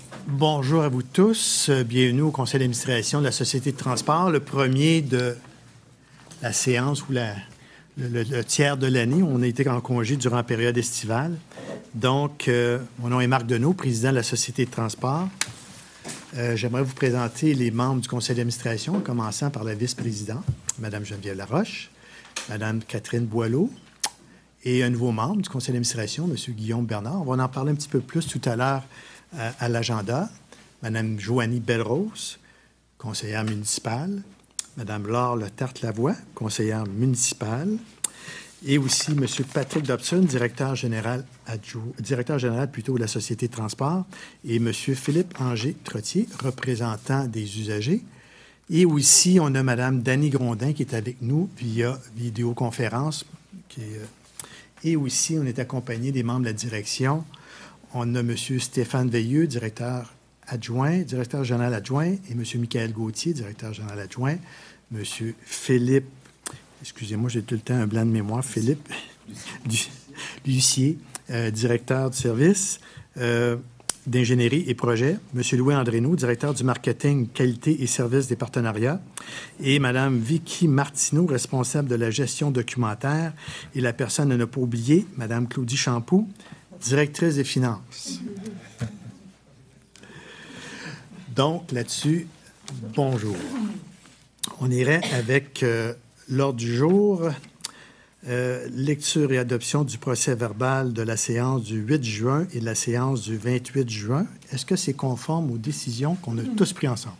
Bonjour à vous tous. Bienvenue au conseil d'administration de la Société de transport, le premier de la séance ou le tiers de l'année. On a été en congé durant la période estivale. Donc, mon nom est Marc Deneau, président de la Société de transport. J'aimerais vous présenter les membres du conseil d'administration, en commençant par la vice-présidente, Mme Geneviève Laroche, Mme Catherine Boileau, et un nouveau membre du conseil d'administration, M. Guillaume Bernard. On va en parler un petit peu plus tout à l'heure à l'agenda. Mme Joanie Belrose, conseillère municipale. Mme Laure Le-Tarte-Lavoie, conseillère municipale. Et aussi M. Patrick Dobson, directeur général de la Société de transport. Et M. Philippe Anger-Trottier, représentant des usagers. Et aussi, on a Mme Dany Grondin qui est avec nous via vidéoconférence. Et aussi, on est accompagné des membres de la direction. On a M. Stéphane Veilleux, directeur général adjoint, et M. Michael Gauthier, directeur général adjoint. M. Philippe, excusez-moi, j'ai tout le temps un blanc de mémoire, Philippe Lucier, directeur du service d'ingénierie et projet. M. Louis Andréneau, directeur du marketing, qualité et services des partenariats. Et Mme Vicky Martineau, responsable de la gestion documentaire. Et la personne à ne pas oublier, Mme Claudie Champoux, directrice des finances. Donc, là-dessus, bonjour. On irait avec l'ordre du jour, lecture et adoption du procès-verbal de la séance du 8 juin et de la séance du 28 juin. Est-ce que c'est conforme aux décisions qu'on a tous prises ensemble?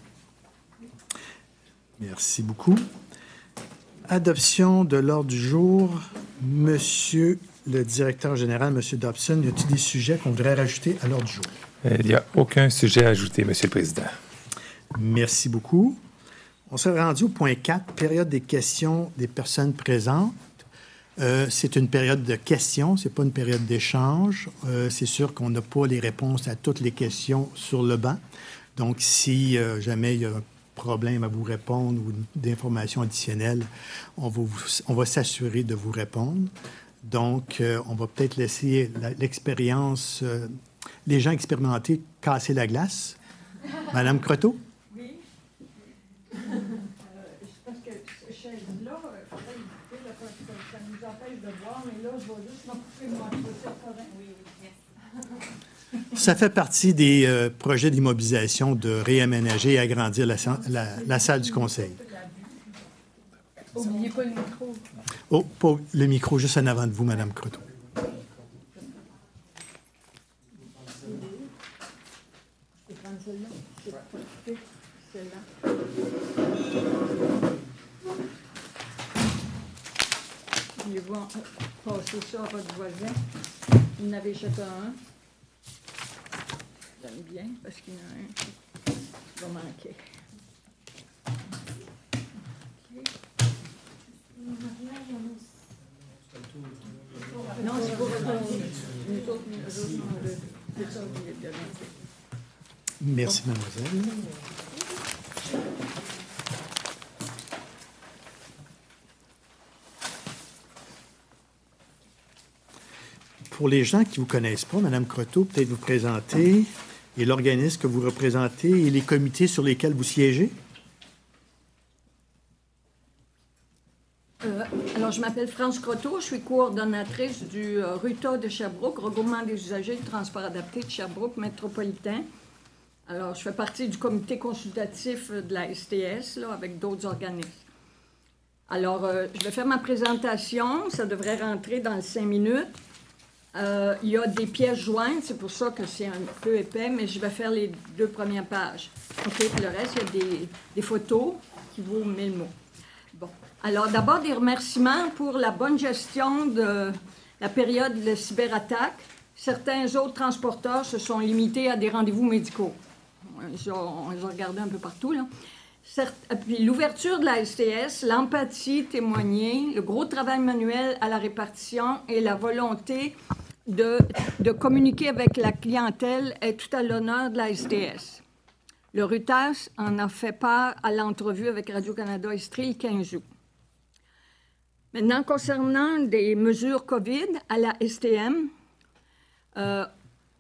Merci beaucoup. Adoption de l'ordre du jour. Monsieur le directeur général, M. Dobson, y a-t-il des sujets qu'on voudrait rajouter à l'ordre du jour? Il n'y a aucun sujet à ajouter, M. le Président. Merci beaucoup. On s'est rendu au point 4, période des questions des personnes présentes. C'est une période de questions, ce n'est pas une période d'échange. C'est sûr qu'on n'a pas les réponses à toutes les questions sur le banc. Donc, si jamais il y a un problème à vous répondre ou d'informations additionnelles, on va s'assurer de vous répondre. Donc, on va peut-être laisser l'expérience, les gens expérimentés casser la glace. Madame Croteau? Oui. Je pense que cette chaise-là, il faudrait éviter, là, parce que ça nous empêche de voir, mais là, je vais juste m'occuper de moi. Oui, Ça fait partie des projets d'immobilisation de réaménager et agrandir la salle du conseil. N'oubliez pas le micro. Oh, pas le micro, juste en avant de vous, Madame Croteau. Je vais prendre celle-là. Celle-là. Voulez-vous passer ça à votre voisin? Il n'avait chacun un. J'aime bien, parce qu'il y en a un qui va manquer. Non, c'est pour nous autres, c'est ça que je voulais te donner. Merci, mademoiselle. Pour les gens qui ne vous connaissent pas, Mme Croteau, peut-être vous présenter et l'organisme que vous représentez et les comités sur lesquels vous siégez. Alors, je m'appelle France Croteau, je suis coordonnatrice du RUTA de Sherbrooke, regroupement des usagers du transport adapté de Sherbrooke métropolitain. Alors, je fais partie du comité consultatif de la STS, là, avec d'autres organismes. Alors, je vais faire ma présentation, ça devrait rentrer dans 5 minutes. Il y a des pièces jointes, c'est pour ça que c'est un peu épais, mais je vais faire les 2 premières pages. OK, puis le reste, il y a des photos qui vaut 1000 mots. Bon. Alors, d'abord, des remerciements pour la bonne gestion de la période de cyberattaque. Certains autres transporteurs se sont limités à des rendez-vous médicaux. On les a regardés un peu partout, là. Puis l'ouverture de la STS, l'empathie témoignée, le gros travail manuel à la répartition et la volonté de communiquer avec la clientèle est tout à l'honneur de la STS. Le RUTAS en a fait part à l'entrevue avec Radio-Canada Estrie le 15 août. Maintenant, concernant des mesures COVID à la STM,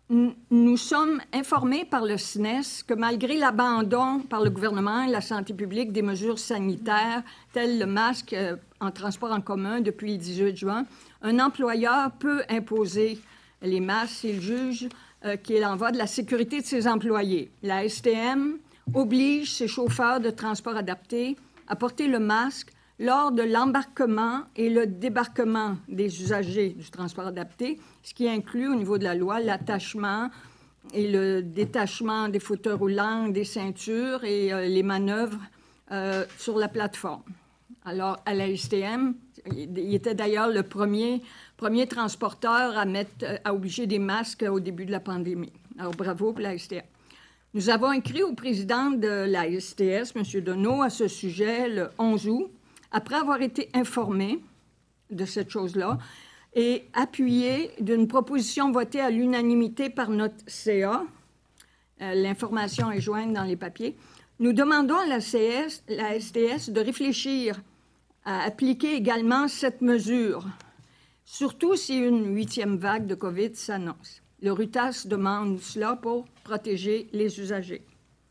nous sommes informés par le SNES que malgré l'abandon par le gouvernement et la santé publique des mesures sanitaires, telles le masque en transport en commun depuis le 18 juin, un employeur peut imposer les masques s'il juge qu'il en va de la sécurité de ses employés. La STM oblige ses chauffeurs de transport adapté à porter le masque lors de l'embarquement et le débarquement des usagers du transport adapté, ce qui inclut au niveau de la loi l'attachement et le détachement des fauteuils roulants, des ceintures et les manœuvres sur la plateforme. Alors, à la STM, il était d'ailleurs le premier transporteur à obliger des masques au début de la pandémie. Alors, bravo pour la STM. Nous avons écrit au président de la STS, M. Deneau, à ce sujet le 11 août, après avoir été informé de cette chose-là et appuyé d'une proposition votée à l'unanimité par notre CA, l'information est jointe dans les papiers, nous demandons à la STS de réfléchir à appliquer également cette mesure, surtout si une 8e vague de COVID s'annonce. Le RUTAS demande cela pour protéger les usagers.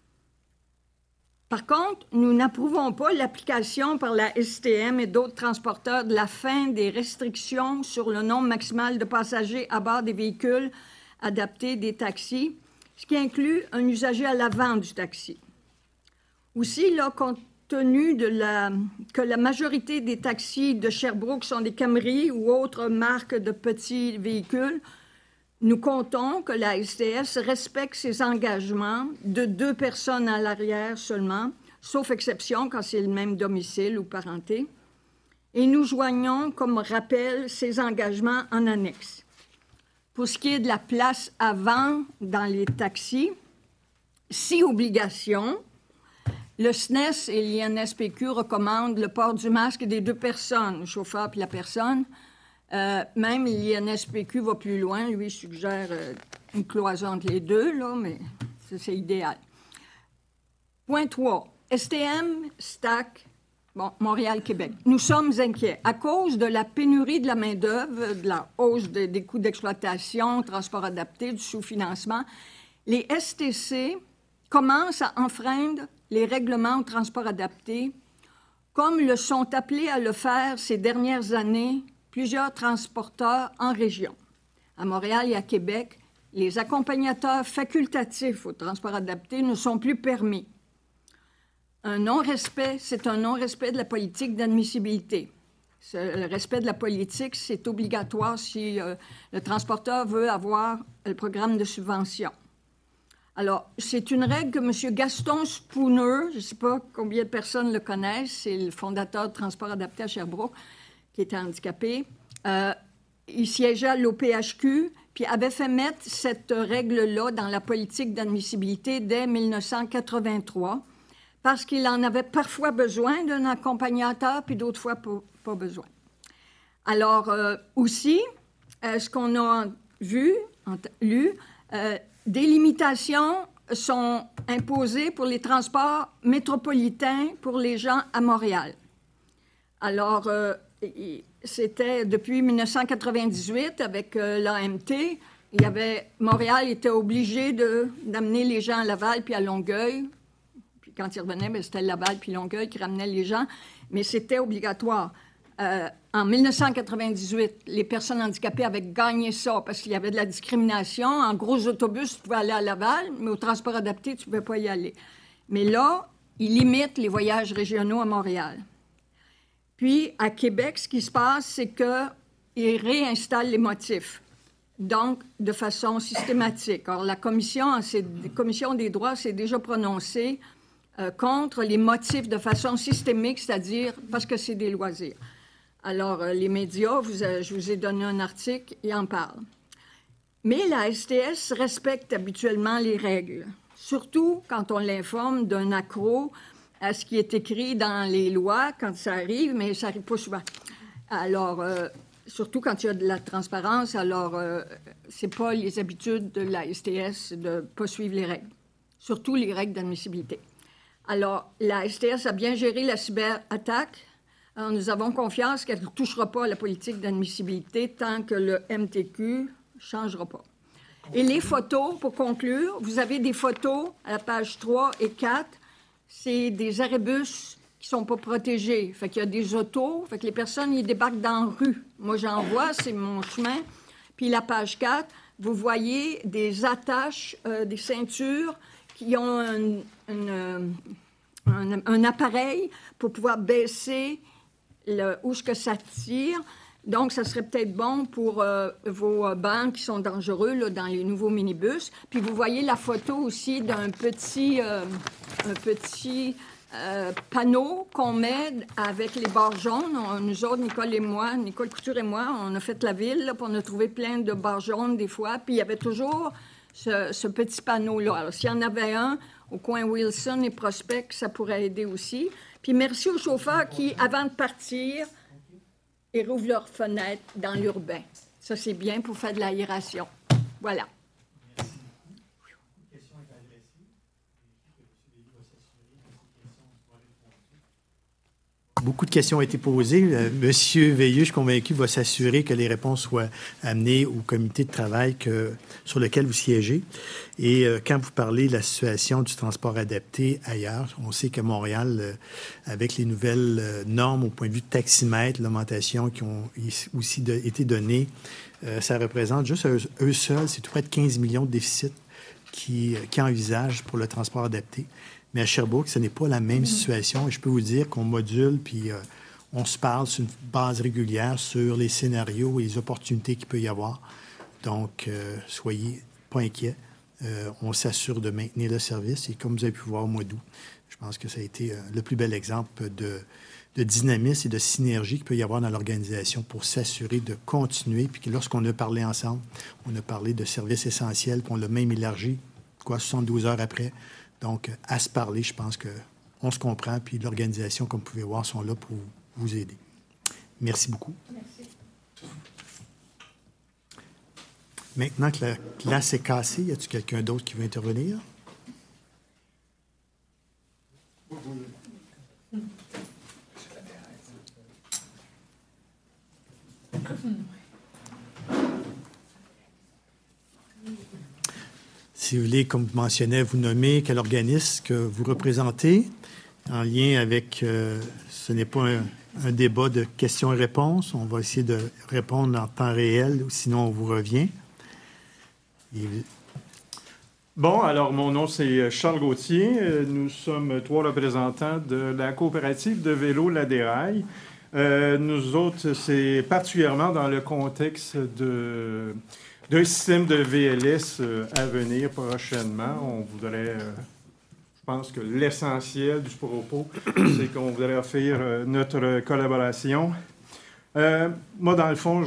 Par contre, nous n'approuvons pas l'application par la STM et d'autres transporteurs de la fin des restrictions sur le nombre maximal de passagers à bord des véhicules adaptés des taxis, ce qui inclut un usager à l'avant du taxi. Aussi, là, compte tenu que la majorité des taxis de Sherbrooke sont des Camry ou autres marques de petits véhicules, nous comptons que la STS respecte ses engagements de 2 personnes à l'arrière seulement, sauf exception quand c'est le même domicile ou parenté. Et nous joignons comme rappel ces engagements en annexe. Pour ce qui est de la place avant dans les taxis, si obligation, le SNES et l'INSPQ recommandent le port du masque des 2 personnes, le chauffeur et la personne. Même l'INSPQ va plus loin. Lui, il suggère une cloison entre les deux, là, mais ça, c'est idéal. Point 3. STM, STAC, Montréal-Québec. Nous sommes inquiets. À cause de la pénurie de la main-d'œuvre, de la hausse des coûts d'exploitation, transport adapté, du sous-financement, les STC commencent à enfreindre les règlements au transport adapté, comme le sont appelés à le faire ces dernières années plusieurs transporteurs en région. À Montréal et à Québec, les accompagnateurs facultatifs au transport adapté ne sont plus permis. Un non-respect, c'est un non-respect de la politique d'admissibilité. Le respect de la politique, c'est obligatoire si le transporteur veut avoir le programme de subvention. Alors, c'est une règle que M. Gaston Spooner, je ne sais pas combien de personnes le connaissent, c'est le fondateur de Transport adapté à Sherbrooke, qui était handicapé. Il siégeait à l'OPHQ, puis avait fait mettre cette règle-là dans la politique d'admissibilité dès 1983, parce qu'il en avait parfois besoin d'un accompagnateur, puis d'autres fois pas besoin. Alors, aussi, ce qu'on a lu, des limitations sont imposées pour les transports métropolitains pour les gens à Montréal. Alors, c'était depuis 1998 avec l'AMT. Montréal était obligé d'amener les gens à Laval puis à Longueuil. Puis quand ils revenaient, c'était Laval puis Longueuil qui ramenaient les gens. Mais c'était obligatoire. En 1998, les personnes handicapées avaient gagné ça parce qu'il y avait de la discrimination. En gros autobus, tu pouvais aller à Laval, mais au transport adapté, tu ne pouvais pas y aller. Mais là, ils limitent les voyages régionaux à Montréal. Puis, à Québec, ce qui se passe, c'est qu'ils réinstallent les motifs, donc de façon systématique. Or, la commission des droits s'est déjà prononcée contre les motifs de façon systémique, c'est-à-dire parce que c'est des loisirs. Alors, les médias, je vous ai donné un article, ils en parlent. Mais la STS respecte habituellement les règles, surtout quand on l'informe d'un accroc à ce qui est écrit dans les lois quand ça arrive, mais ça n'arrive pas souvent. Alors, surtout quand il y a de la transparence, alors c'est pas les habitudes de la STS de ne pas suivre les règles, surtout les règles d'admissibilité. Alors, la STS a bien géré la cyberattaque. Alors, nous avons confiance qu'elle ne touchera pas à la politique d'admissibilité tant que le MTQ ne changera pas. Et les photos, pour conclure, vous avez des photos à la page 3 et 4. C'est des arébus qui sont pas protégés. Fait qu'il y a des autos, fait que les personnes, ils débarquent dans la rue. Moi, j'en vois, c'est mon chemin. Puis la page 4, vous voyez des attaches, des ceintures qui ont un appareil pour pouvoir baisser où est-ce que ça tire. Donc, ça serait peut-être bon pour vos bancs qui sont dangereux là, dans les nouveaux minibus. Puis, vous voyez la photo aussi d'un petit panneau qu'on met avec les barres jaunes. Nous autres, Nicole Couture et moi, on a fait la ville, là, puis on a trouvé plein de barres jaunes des fois. Puis, il y avait toujours ce petit panneau-là. Alors, s'il y en avait un au coin Wilson et Prospect, ça pourrait aider aussi. Puis, merci aux chauffeurs qui, avant de partir, ils rouvrent leurs fenêtres dans l'urbain. Ça, c'est bien pour faire de l'aération. Voilà. Beaucoup de questions ont été posées. Monsieur Veilleux, je suis convaincu, va s'assurer que les réponses soient amenées au comité de travail sur lequel vous siégez. Et quand vous parlez de la situation du transport adapté ailleurs, on sait qu'à Montréal, avec les nouvelles normes au point de vue de taximètre, l'augmentation qui ont aussi été données, ça représente juste eux seuls, c'est tout près de 15 millions de déficits qui envisagent pour le transport adapté. Mais à Sherbrooke, ce n'est pas la même situation. Et je peux vous dire qu'on module, puis on se parle sur une base régulière sur les scénarios et les opportunités qu'il peut y avoir. Donc, soyez pas inquiets. On s'assure de maintenir le service. Et comme vous avez pu voir au mois d'août, je pense que ça a été le plus bel exemple de dynamisme et de synergie qu'il peut y avoir dans l'organisation pour s'assurer de continuer. Puis que lorsqu'on a parlé ensemble, on a parlé de services essentiels, puis on l'a même élargi, 72 heures après. Donc, à se parler, je pense qu'on se comprend, puis l'organisation, comme vous pouvez voir, sont là pour vous aider. Merci beaucoup. Merci. Maintenant que la classe est cassée, y a-t-il quelqu'un d'autre qui veut intervenir? Si vous voulez, comme vous mentionnez, vous nommer quel organisme que vous représentez en lien avec... ce n'est pas un débat de questions et réponses. On va essayer de répondre en temps réel, sinon on vous revient. Bon, alors mon nom c'est Charles Gauthier. Nous sommes 3 représentants de la coopérative de vélo La Déraille. Nous autres, c'est particulièrement dans le contexte d'un système de VLS à venir prochainement. On voudrait, je pense que l'essentiel du propos, c'est qu'on voudrait offrir notre collaboration. Moi, dans le fond,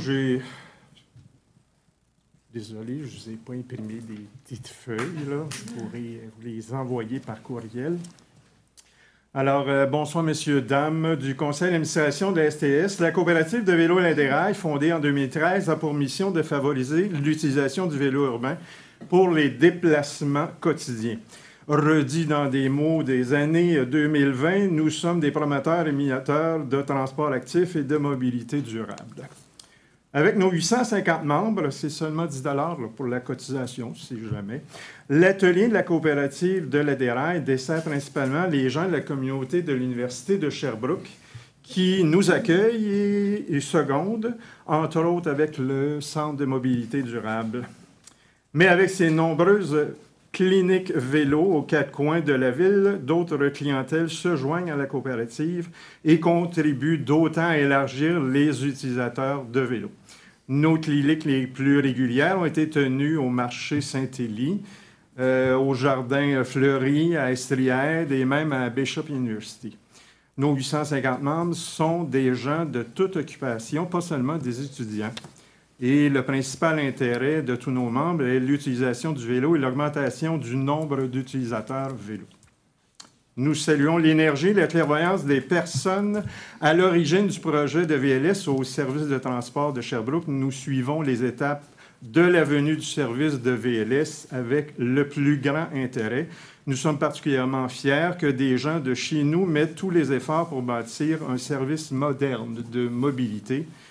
désolé, je ne vous ai pas imprimé des petites feuilles, là. Je pourrais vous les envoyer par courriel. Alors, bonsoir, messieurs, dames, du conseil d'administration de la STS. La coopérative de vélo La Déraille, fondée en 2013, a pour mission de favoriser l'utilisation du vélo urbain pour les déplacements quotidiens. Redit dans des mots des années 2020, nous sommes des promoteurs et médiateurs de transport actif et de mobilité durable. Avec nos 850 membres, c'est seulement 10 $ pour la cotisation, si jamais. L'atelier de la coopérative de La Déraille dessert principalement les gens de la communauté de l'Université de Sherbrooke qui nous accueillent et secondent, entre autres avec le Centre de mobilité durable. Mais avec ses nombreuses cliniques vélo aux 4 coins de la ville, d'autres clientèles se joignent à la coopérative et contribuent d'autant à élargir les utilisateurs de vélo. Nos cliniques les plus régulières ont été tenues au marché Saint-Élie, au Jardin Fleury, à Estriède et même à Bishop University. Nos 850 membres sont des gens de toute occupation, pas seulement des étudiants. Et le principal intérêt de tous nos membres est l'utilisation du vélo et l'augmentation du nombre d'utilisateurs vélo. Nous saluons l'énergie et la clairvoyance des personnes à l'origine du projet de VLS au service de transport de Sherbrooke. Nous suivons les étapes de la venue du service de VLS avec le plus grand intérêt. Nous sommes particulièrement fiers que des gens de chez nous mettent tous les efforts pour bâtir un service moderne de mobilité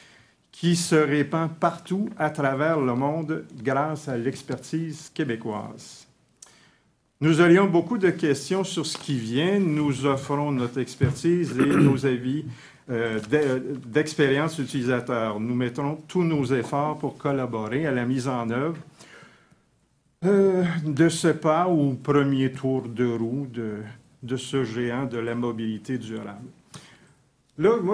qui se répand partout à travers le monde grâce à l'expertise québécoise. Nous aurions beaucoup de questions sur ce qui vient. Nous offrons notre expertise et nos avis d'expérience utilisateur. Nous mettrons tous nos efforts pour collaborer à la mise en œuvre de ce pas au premier tour de roue de ce géant de la mobilité durable. Là, moi,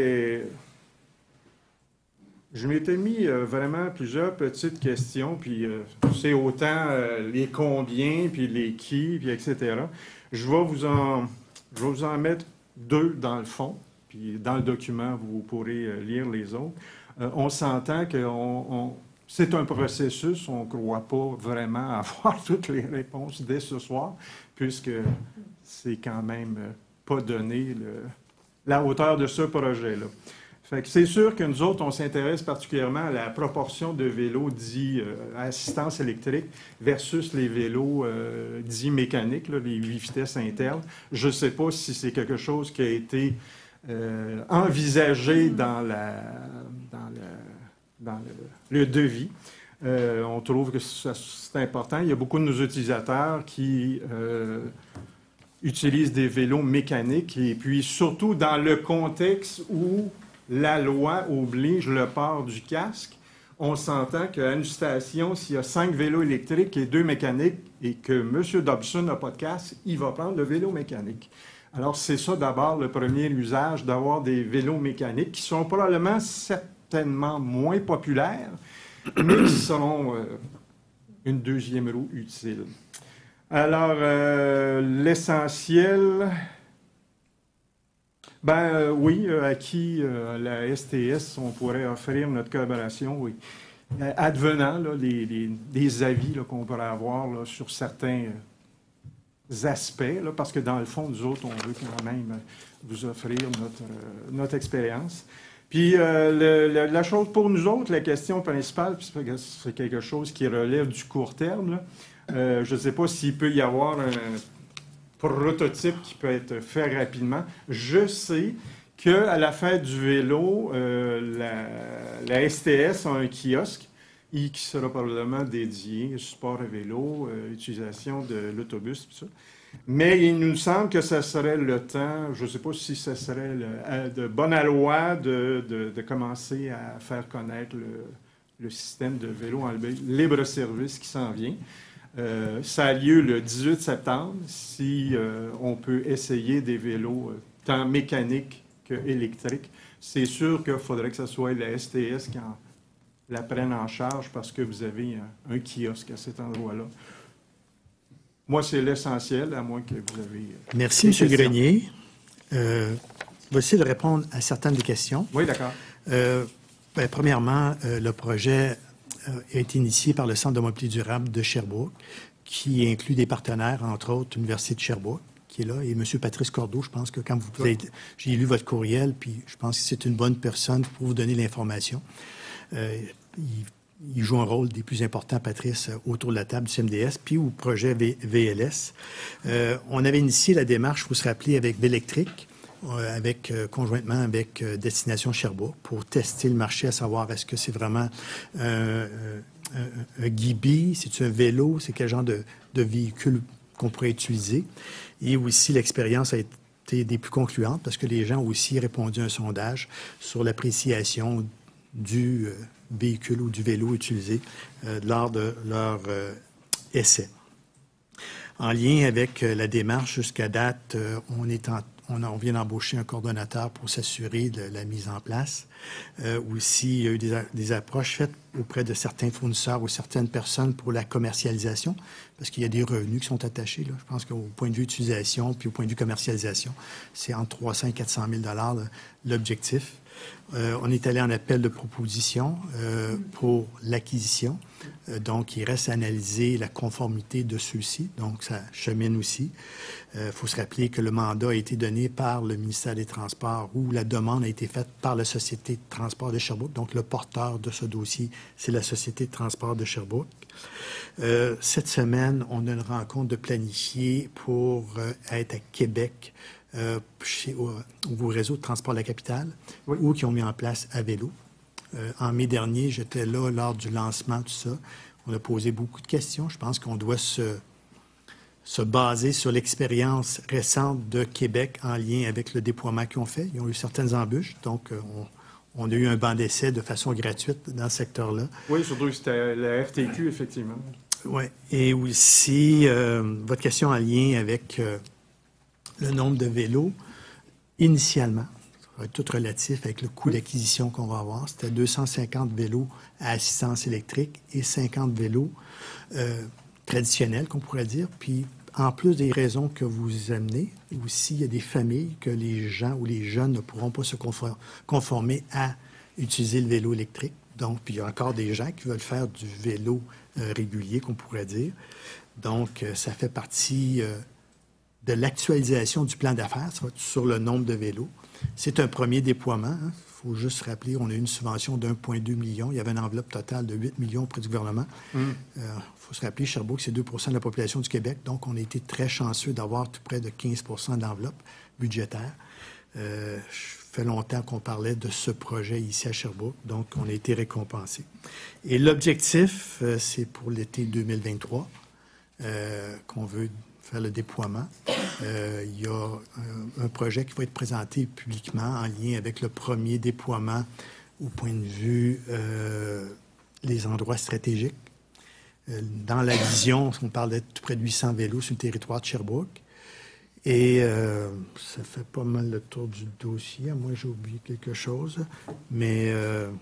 je m'étais mis vraiment plusieurs petites questions, puis c'est autant les combien, puis les qui, puis etc. Je vais vous en mettre 2 dans le fond, puis dans le document, vous pourrez lire les autres. On s'entend que c'est un processus, on ne croit pas vraiment avoir toutes les réponses dès ce soir, puisque c'est quand même pas donné la hauteur de ce projet-là. Fait que c'est sûr que nous autres, on s'intéresse particulièrement à la proportion de vélos dits à assistance électrique versus les vélos dits mécaniques, là, les 8 vitesses internes. Je ne sais pas si c'est quelque chose qui a été envisagé dans le devis. On trouve que c'est important. Il y a beaucoup de nos utilisateurs qui utilisent des vélos mécaniques et puis surtout dans le contexte où la loi oblige le port du casque, on s'entend qu'à une station, s'il y a 5 vélos électriques et 2 mécaniques et que M. Dobson n'a pas de casque, il va prendre le vélo mécanique. Alors, c'est ça d'abord le premier usage, d'avoir des vélos mécaniques qui sont probablement certainement moins populaires, mais qui seront une deuxième roue utile. Alors, l'essentiel... oui, à qui la STS, on pourrait offrir notre collaboration, oui. Advenant là, des avis là, qu'on pourrait avoir là, sur certains aspects, là, parce que dans le fond, nous autres, on veut quand même vous offrir notre expérience. Puis la chose pour nous autres, la question principale, c'est quelque chose qui relève du court terme. Là. Je ne sais pas s'il peut y avoir un prototype qui peut être fait rapidement. Je sais qu'à la fête du vélo, la STS a un kiosque qui sera probablement dédié sport à vélo, utilisation de l'autobus, tout ça. Mais il nous semble que ça serait le temps, je ne sais pas si ça serait de bonne loi de commencer à faire connaître le système de vélo en libre-service qui s'en vient. Ça a lieu le 18 septembre. Si on peut essayer des vélos tant mécaniques qu'électriques, c'est sûr qu'il faudrait que ce soit la STS qui la prenne en charge parce que vous avez un kiosque à cet endroit-là. Moi, c'est l'essentiel, à moins que vous avez... Merci, M. Grenier. Je vais essayer de répondre à certaines des questions. Oui, d'accord. Premièrement, le projet a été initié par le Centre de mobilité durable de Sherbrooke, qui inclut des partenaires, entre autres l'Université de Sherbrooke, qui est là, et M. Patrice Cordeau. Je pense que quand j'ai lu votre courriel, puis je pense que c'est une bonne personne pour vous donner l'information. Il joue un rôle des plus importants, Patrice, autour de la table du CMDS, puis au projet VLS. On avait initié la démarche, il faut se rappeler, avec Vélectric, conjointement avec Destination Sherbrooke, pour tester le marché, à savoir est-ce que c'est vraiment un Gibi, c'est-tu un vélo, c'est quel genre de véhicule qu'on pourrait utiliser. Et aussi, l'expérience a été des plus concluantes parce que les gens ont aussi répondu à un sondage sur l'appréciation du véhicule ou du vélo utilisé lors de leur essai. En lien avec la démarche, jusqu'à date, on vient d'embaucher un coordonnateur pour s'assurer de la mise en place. Aussi, il y a eu des approches faites auprès de certains fournisseurs ou certaines personnes pour la commercialisation, parce qu'il y a des revenus qui sont attachés. Là. Je pense qu'au point de vue utilisation puis au point de vue commercialisation, c'est entre 300 et 400 000 $ l'objectif. On est allé en appel de proposition pour l'acquisition. Donc, il reste à analyser la conformité de ceux-ci. Donc, ça chemine aussi. Il faut se rappeler que le mandat a été donné par le ministère des Transports ou la demande a été faite par la Société de transport de Sherbrooke. Donc, le porteur de ce dossier, c'est la Société de transport de Sherbrooke. Cette semaine, on a une rencontre de planifier pour être à Québec au réseau de transport de la capitale, oui, ou qui ont mis en place à vélo. En mai dernier, j'étais là lors du lancement, tout ça. On a posé beaucoup de questions. Je pense qu'on doit se baser sur l'expérience récente de Québec en lien avec le déploiement qu'ils ont fait. Ils ont eu certaines embûches, donc on a eu un banc d'essai de façon gratuite dans ce secteur-là. Oui, surtout que c'était la RTQ, effectivement. Oui, et aussi, votre question en lien avec le nombre de vélos, initialement, ça va être tout relatif avec le coût d'acquisition qu'on va avoir. C'était 250 vélos à assistance électrique et 50 vélos traditionnels, qu'on pourrait dire. Puis, en plus des raisons que vous amenez, aussi, il y a des familles que les gens ou les jeunes ne pourront pas se conformer à utiliser le vélo électrique. Donc, puis il y a encore des gens qui veulent faire du vélo régulier, qu'on pourrait dire. Donc, ça fait partie de l'actualisation du plan d'affaires sur le nombre de vélos. C'est un premier déploiement. Il faut juste se rappeler, on a eu une subvention d'1,2 million. Il y avait une enveloppe totale de 8 millions auprès du gouvernement. Il faut se rappeler, Sherbrooke, c'est 2 % de la population du Québec. Donc, on a été très chanceux d'avoir tout près de 15 % de l'enveloppe budgétaire. Ça fait longtemps qu'on parlait de ce projet ici à Sherbrooke. Donc, on a été récompensés. Et l'objectif, c'est pour l'été 2023 qu'on veut faire le déploiement. Il y a un projet qui va être présenté publiquement en lien avec le premier déploiement au point de vue les endroits stratégiques. Dans la vision, on parle de tout près de 800 vélos sur le territoire de Sherbrooke. Et ça fait pas mal le tour du dossier. Moi, j'ai oublié quelque chose. Mais...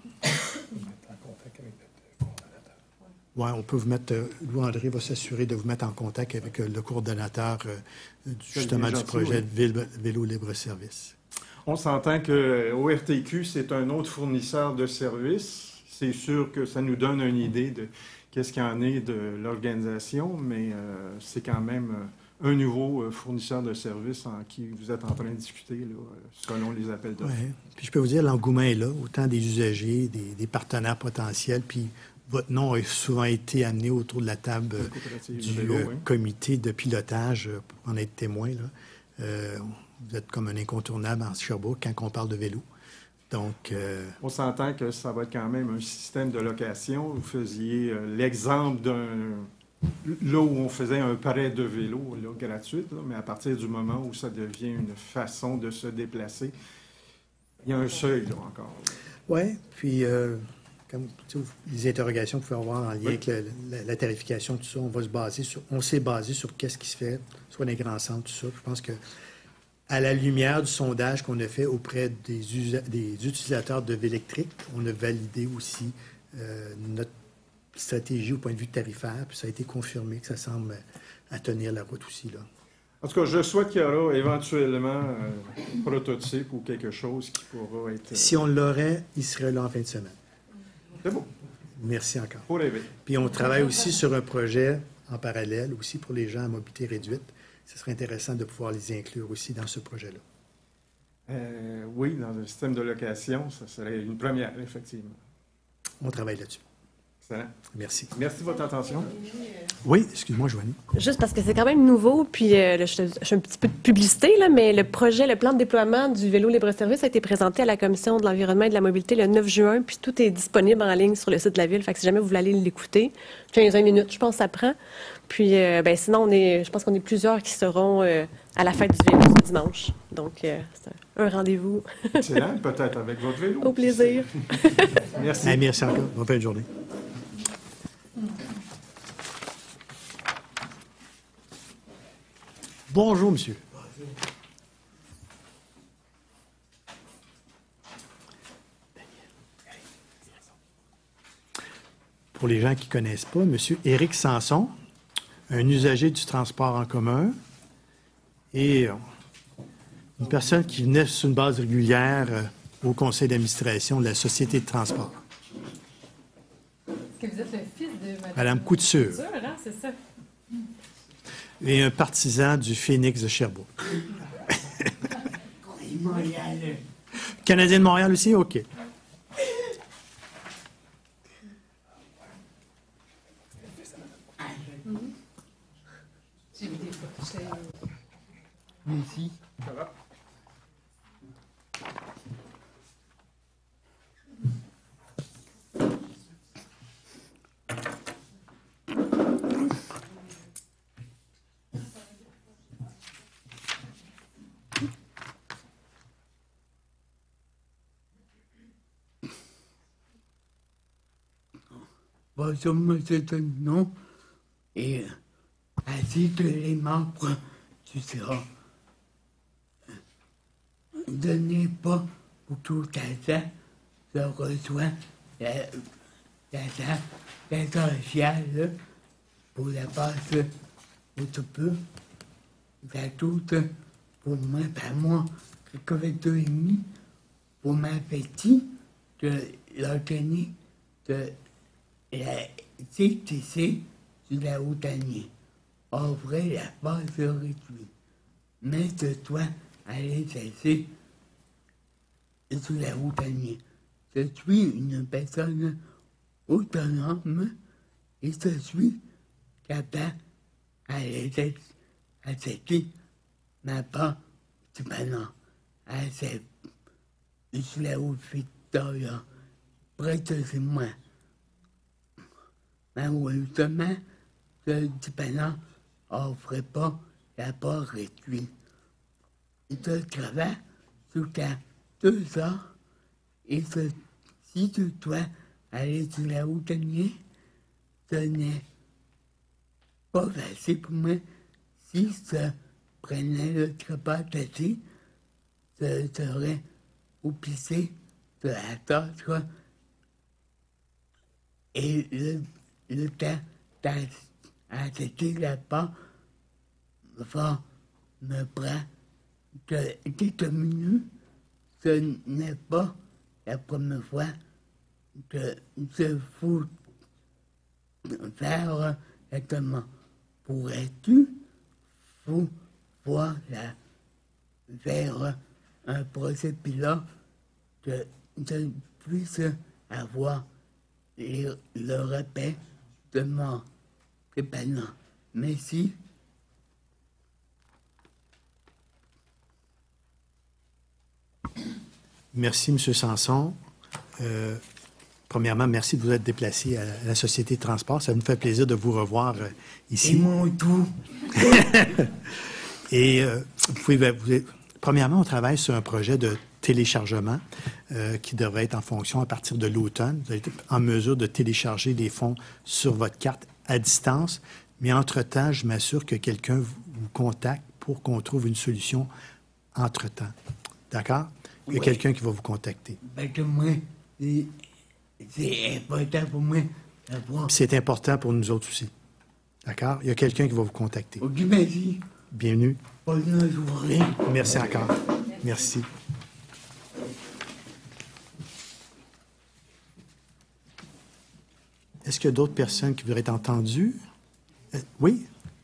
Oui, on peut vous mettre... Louis-André va s'assurer de vous mettre en contact avec le coordonnateur justement du projet de Vélo Libre-Service. On s'entend qu'au RTQ, c'est un autre fournisseur de services. C'est sûr que ça nous donne une idée de qu'est-ce qu'il y en est de l'organisation, mais c'est quand même un nouveau fournisseur de services en qui vous êtes en train de discuter, là, selon les appels d'offres. Oui. Puis je peux vous dire, l'engouement est là, autant des usagers, des partenaires potentiels, puis votre nom a souvent été amené autour de la table du comité de pilotage, pour en être témoin. Là. Vous êtes comme un incontournable en Sherbrooke quand on parle de vélo. Donc, on s'entend que ça va être quand même un système de location. Vous faisiez l'exemple là où on faisait un prêt de vélo là, gratuit, là, mais à partir du moment où ça devient une façon de se déplacer, il y a un seuil là, encore. Oui, puis... comme les interrogations que vous pouvez avoir en lien avec la tarification, tout ça, on s'est basé sur qu'est-ce qui se fait, soit dans les grands centres, tout ça. Je pense que à la lumière du sondage qu'on a fait auprès des utilisateurs de vélo électrique, on a validé aussi notre stratégie au point de vue tarifaire, puis ça a été confirmé que ça semble à tenir la route aussi, là. En tout cas, je souhaite qu'il y aura éventuellement un prototype ou quelque chose qui pourra être... Si on l'aurait, il serait là en fin de semaine. C'est beau. Merci encore. Faut rêver. Puis on travaille aussi sur un projet en parallèle, aussi pour les gens à mobilité réduite. Ce serait intéressant de pouvoir les inclure aussi dans ce projet-là. Oui, dans le système de location, ça serait une première, effectivement. On travaille là-dessus. Excellent. Merci. Merci de votre attention. Oui, excuse-moi, Joanie. Juste parce que c'est quand même nouveau, puis je fais un petit peu de publicité, là, mais le plan de déploiement du vélo libre-service a été présenté à la Commission de l'environnement et de la mobilité le 9 juin, puis tout est disponible en ligne sur le site de la Ville. Fait que si jamais vous voulez aller l'écouter, 15 minutes, je pense que ça prend. Puis sinon, je pense qu'on est plusieurs qui seront à la fête du vélo ce dimanche. Donc, c'est un rendez-vous. Excellent, peut-être avec votre vélo. Au plaisir. Merci. Hey, merci encore. Bonne fin de journée. Bonjour, monsieur. Pour les gens qui ne connaissent pas, monsieur Éric Sanson, un usager du transport en commun et une personne qui venait sur une base régulière au conseil d'administration de la Société de transport. Est-ce que vous êtes le fils de Madame Couture. Couture, hein? C'est ça. Et un partisan du Phoenix de Sherbrooke. Canadien de Montréal aussi? OK. J'ai vu des photos. Ici. Ça va? Bonjour, M. Tonneau. Et ainsi que les membres du CA. Je n'ai pas beaucoup d'argent. Je reçois l'argent essentiel pour la base autobus. Ça coûte pour moi par mois $22,5 pour ma petite de l'organique de la CTC sur la Haute-Année. Offrait la base réduite. Mais je dois aller chercher sur la Haute-Année. Je suis une personne autonome et je suis capable d'aller accepter ma part du ballon sur la Haute-Victoria, près de chez moi. Malheureusement, ce ballon n'offre pas la part réduite. Je travaille jusqu'à 2 heures et si je dois aller sur la Haute-Année, ce n'est pas facile pour moi. Si je prenais le travail d'acier, je serais obligé de attendre et le temps d'acheter la part va me prendre quelques minutes. Ce n'est pas la première fois que je veux faire exactement. Pourrais-tu voir vers un projet pilote que je puisse avoir le repère de mon ballon? Merci. Merci, M. Sanson. Premièrement, merci de vous être déplacé à la Société de transport. Ça nous fait plaisir de vous revoir ici. Et mon tout. Et premièrement, on travaille sur un projet de téléchargement qui devrait être en fonction à partir de l'automne. Vous allez être en mesure de télécharger des fonds sur votre carte à distance. Mais entre-temps, je m'assure que quelqu'un vous contacte pour qu'on trouve une solution entre-temps. D'accord? Il y a quelqu'un qui va vous contacter. Parce que moi, c'est important pour moi d'avoir. C'est important pour nous autres aussi. D'accord? Il y a quelqu'un qui va vous contacter. Ok, merci. Bienvenue. Bonne journée. Merci encore. Merci. Est-ce qu'il y a d'autres personnes qui voudraient être entendues? Oui?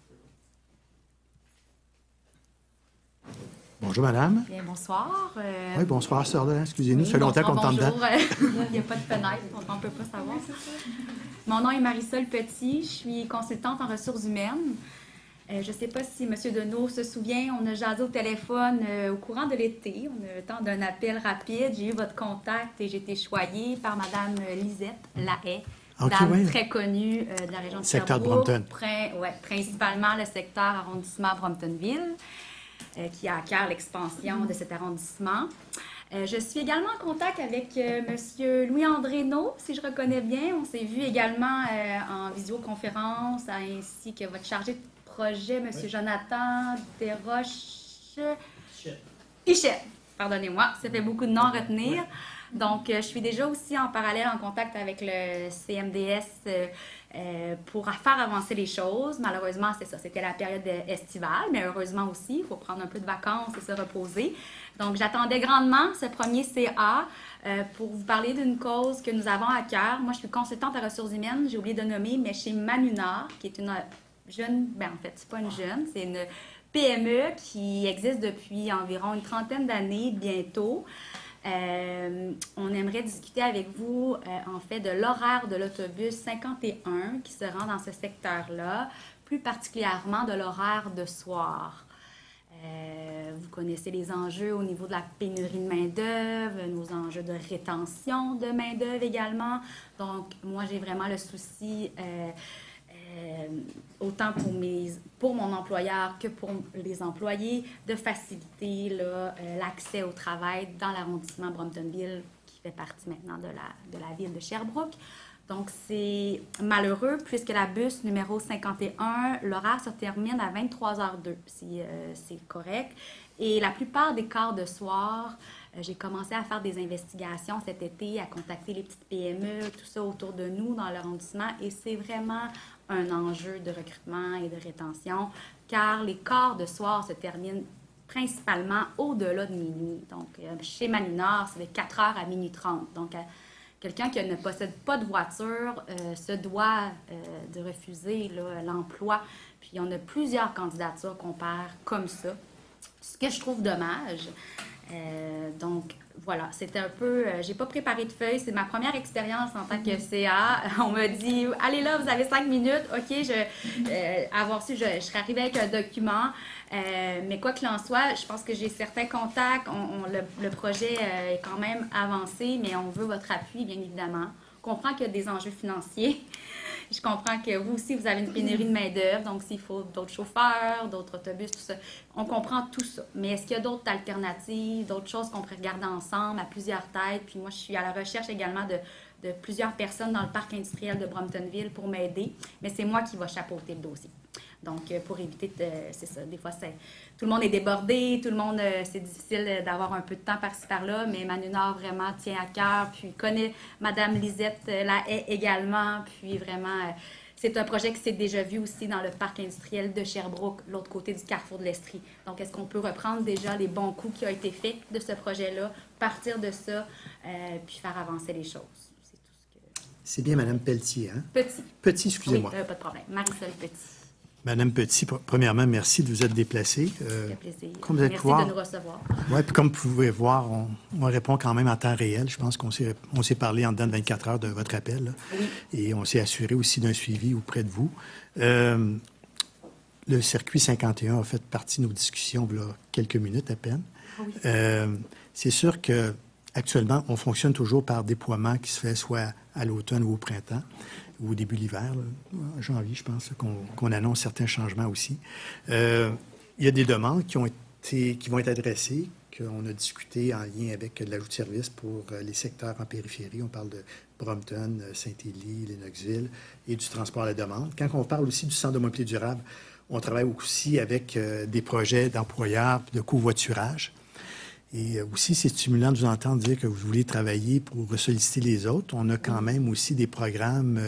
Bonjour, madame. Bien, bonsoir. Oui, bonsoir, sœur. Excusez-nous, ça fait longtemps qu'on t'entend dedans. Il n'y a pas de fenêtre, donc on ne peut pas savoir. Mon nom est Marisol Petit. Je suis consultante en ressources humaines. Je ne sais pas si M. Deneau se souvient, on a jasé au téléphone au courant de l'été. On a eu le temps d'un appel rapide. J'ai eu votre contact et j'ai été choyée par Mme Lisette Lahaye, dame très connue de la région de secteur Sherbrooke. de Brompton. Principalement le secteur arrondissement Bromptonville, qui a à cœur l'expansion de cet arrondissement. Je suis également en contact avec M. Louis-André Nault, si je reconnais bien. On s'est vu également en visioconférence, ainsi que votre chargé de projet, M. Jonathan Desroches Pichette. Pardonnez-moi, ça fait beaucoup de noms à retenir. Donc, je suis déjà aussi en parallèle en contact avec le CMDS pour faire avancer les choses. Malheureusement, c'est ça, c'était la période estivale, mais heureusement aussi, il faut prendre un peu de vacances et se reposer. Donc, j'attendais grandement ce premier CA pour vous parler d'une cause que nous avons à cœur. Moi, je suis consultante en ressources humaines, j'ai oublié de nommer, mais chez Manunard, qui est une jeune, en fait, c'est pas une jeune, c'est une PME qui existe depuis environ une trentaine d'années, bientôt. On aimerait discuter avec vous, en fait, de l'horaire de l'autobus 51 qui se rend dans ce secteur-là, plus particulièrement de l'horaire de soir. Vous connaissez les enjeux au niveau de la pénurie de main-d'œuvre, nos enjeux de rétention de main-d'œuvre également. Donc, moi, j'ai vraiment le souci, autant pour mon employeur que pour les employés, de faciliter l'accès au travail dans l'arrondissement Bromptonville, qui fait partie maintenant de la ville de Sherbrooke. Donc, c'est malheureux puisque la bus numéro 51, l'horaire se termine à 23h02, si c'est correct. Et la plupart des quarts de soir, j'ai commencé à faire des investigations cet été, à contacter les petites PME, tout ça autour de nous dans l'arrondissement. Et c'est vraiment un enjeu de recrutement et de rétention, car les quarts de soir se terminent principalement au-delà de minuit. Donc, chez Maninard, c'est de 4h à minuit 30. Donc, quelqu'un qui ne possède pas de voiture se doit de refuser l'emploi. Puis, on a plusieurs candidatures qu'on perd comme ça, ce que je trouve dommage. Donc, voilà, c'était un peu... j'ai pas préparé de feuille. C'est ma première expérience en tant que CA. On m'a dit, allez là, vous avez 5 minutes. OK, avoir su, je serais arrivée avec un document. Mais quoi qu'il en soit, je pense que j'ai certains contacts. Le projet est quand même avancé, mais on veut votre appui, bien évidemment. On comprend qu'il y a des enjeux financiers. Je comprends que vous aussi, vous avez une pénurie de main-d'œuvre, donc s'il faut d'autres chauffeurs, d'autres autobus, tout ça. On comprend tout ça. Mais est-ce qu'il y a d'autres alternatives, d'autres choses qu'on pourrait regarder ensemble, à plusieurs têtes? Puis moi, je suis à la recherche également de plusieurs personnes dans le parc industriel de Bromptonville pour m'aider. Mais c'est moi qui vais chapeauter le dossier. Donc, pour éviter, c'est ça, des fois, tout le monde est débordé, tout le monde, c'est difficile d'avoir un peu de temps par-ci, par-là, mais Manu Nord vraiment tient à cœur, puis connaît Madame Lisette Lahaye également, puis vraiment, c'est un projet qui s'est déjà vu aussi dans le parc industriel de Sherbrooke, l'autre côté du carrefour de l'Estrie. Donc, est-ce qu'on peut reprendre déjà les bons coups qui ont été faits de ce projet-là, partir de ça, puis faire avancer les choses? C'est tout ce que... C'est bien Madame Pelletier, hein? Petit. Petit, excusez-moi. Oui, pas de problème. Marisol Petit. Madame Petit, premièrement, merci de vous être déplacée. Ça fait plaisir. Comme vous êtes Merci de nous recevoir. Oui, puis comme vous pouvez voir, on répond quand même en temps réel. Je pense qu'on s'est parlé en dedans de 24 heures de votre appel. Là. Oui. Et on s'est assuré aussi d'un suivi auprès de vous. Le circuit 51 a fait partie de nos discussions il y a quelques minutes à peine. Oui. C'est sûr qu'actuellement, on fonctionne toujours par déploiement qui se fait soit à l'automne ou au printemps, ou au début de l'hiver, en janvier, je pense, qu'on annonce certains changements aussi. Il y a des demandes qui vont être adressées, qu'on a discuté en lien avec l'ajout de services pour les secteurs en périphérie. On parle de Brompton, Saint-Élie, Lennoxville et du transport à la demande. Quand on parle aussi du Centre de mobilité durable, on travaille aussi avec des projets d'employeurs de covoiturage. Et aussi, c'est stimulant de vous entendre dire que vous voulez travailler pour solliciter les autres. On a quand même aussi des programmes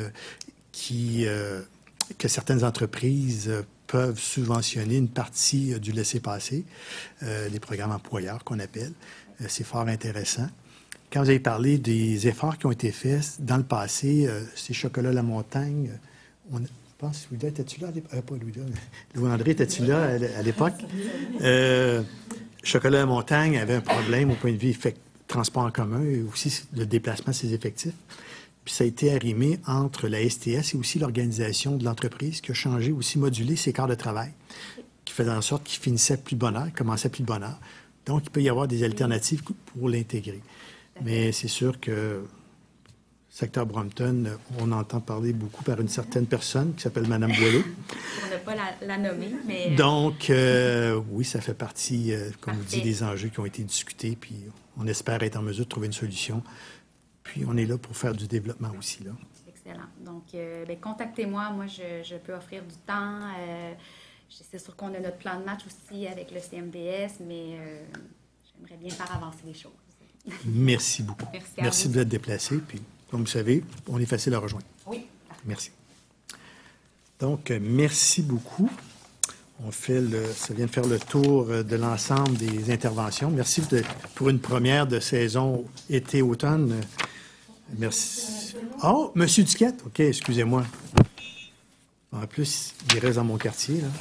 que certaines entreprises peuvent subventionner une partie du laissez-passer, les programmes employeurs qu'on appelle. C'est fort intéressant. Quand vous avez parlé des efforts qui ont été faits dans le passé, c'est Chocolat La Montagne. Je pense, Louis-André, étais-tu là à l'époque? Pas Louis-André. Louis-André, étais-tu là à l'époque? Chocolat La Montagne avait un problème au point de vue transport en commun et aussi le déplacement de ses effectifs. Puis ça a été arrimé entre la STS et aussi l'organisation de l'entreprise qui a changé, aussi modulé ses quarts de travail, qui faisait en sorte qu'il finissait plus de bonne heure, commençait plus de bonne heure. Donc, il peut y avoir des alternatives pour l'intégrer. Mais c'est sûr que secteur Brompton, on entend parler beaucoup par une certaine personne qui s'appelle Mme Boileau. Pour ne pas la nommer, mais... Donc, oui, ça fait partie, comme vous dites, des enjeux qui ont été discutés, puis on espère être en mesure de trouver une solution. Puis, on est là pour faire du développement aussi, là. Excellent. Donc, contactez-moi. Moi, je peux offrir du temps. C'est sûr qu'on a notre plan de match aussi avec le CMBS, mais j'aimerais bien faire avancer les choses. Merci beaucoup. Merci de vous être déplacé, puis... Comme vous savez, on est facile à rejoindre. Oui. Merci. Donc, merci beaucoup. Ça vient de faire le tour de l'ensemble des interventions. Merci pour une première de saison été-automne. Merci. Oh, M. Duquette. OK, excusez-moi. En plus, il reste dans mon quartier, là.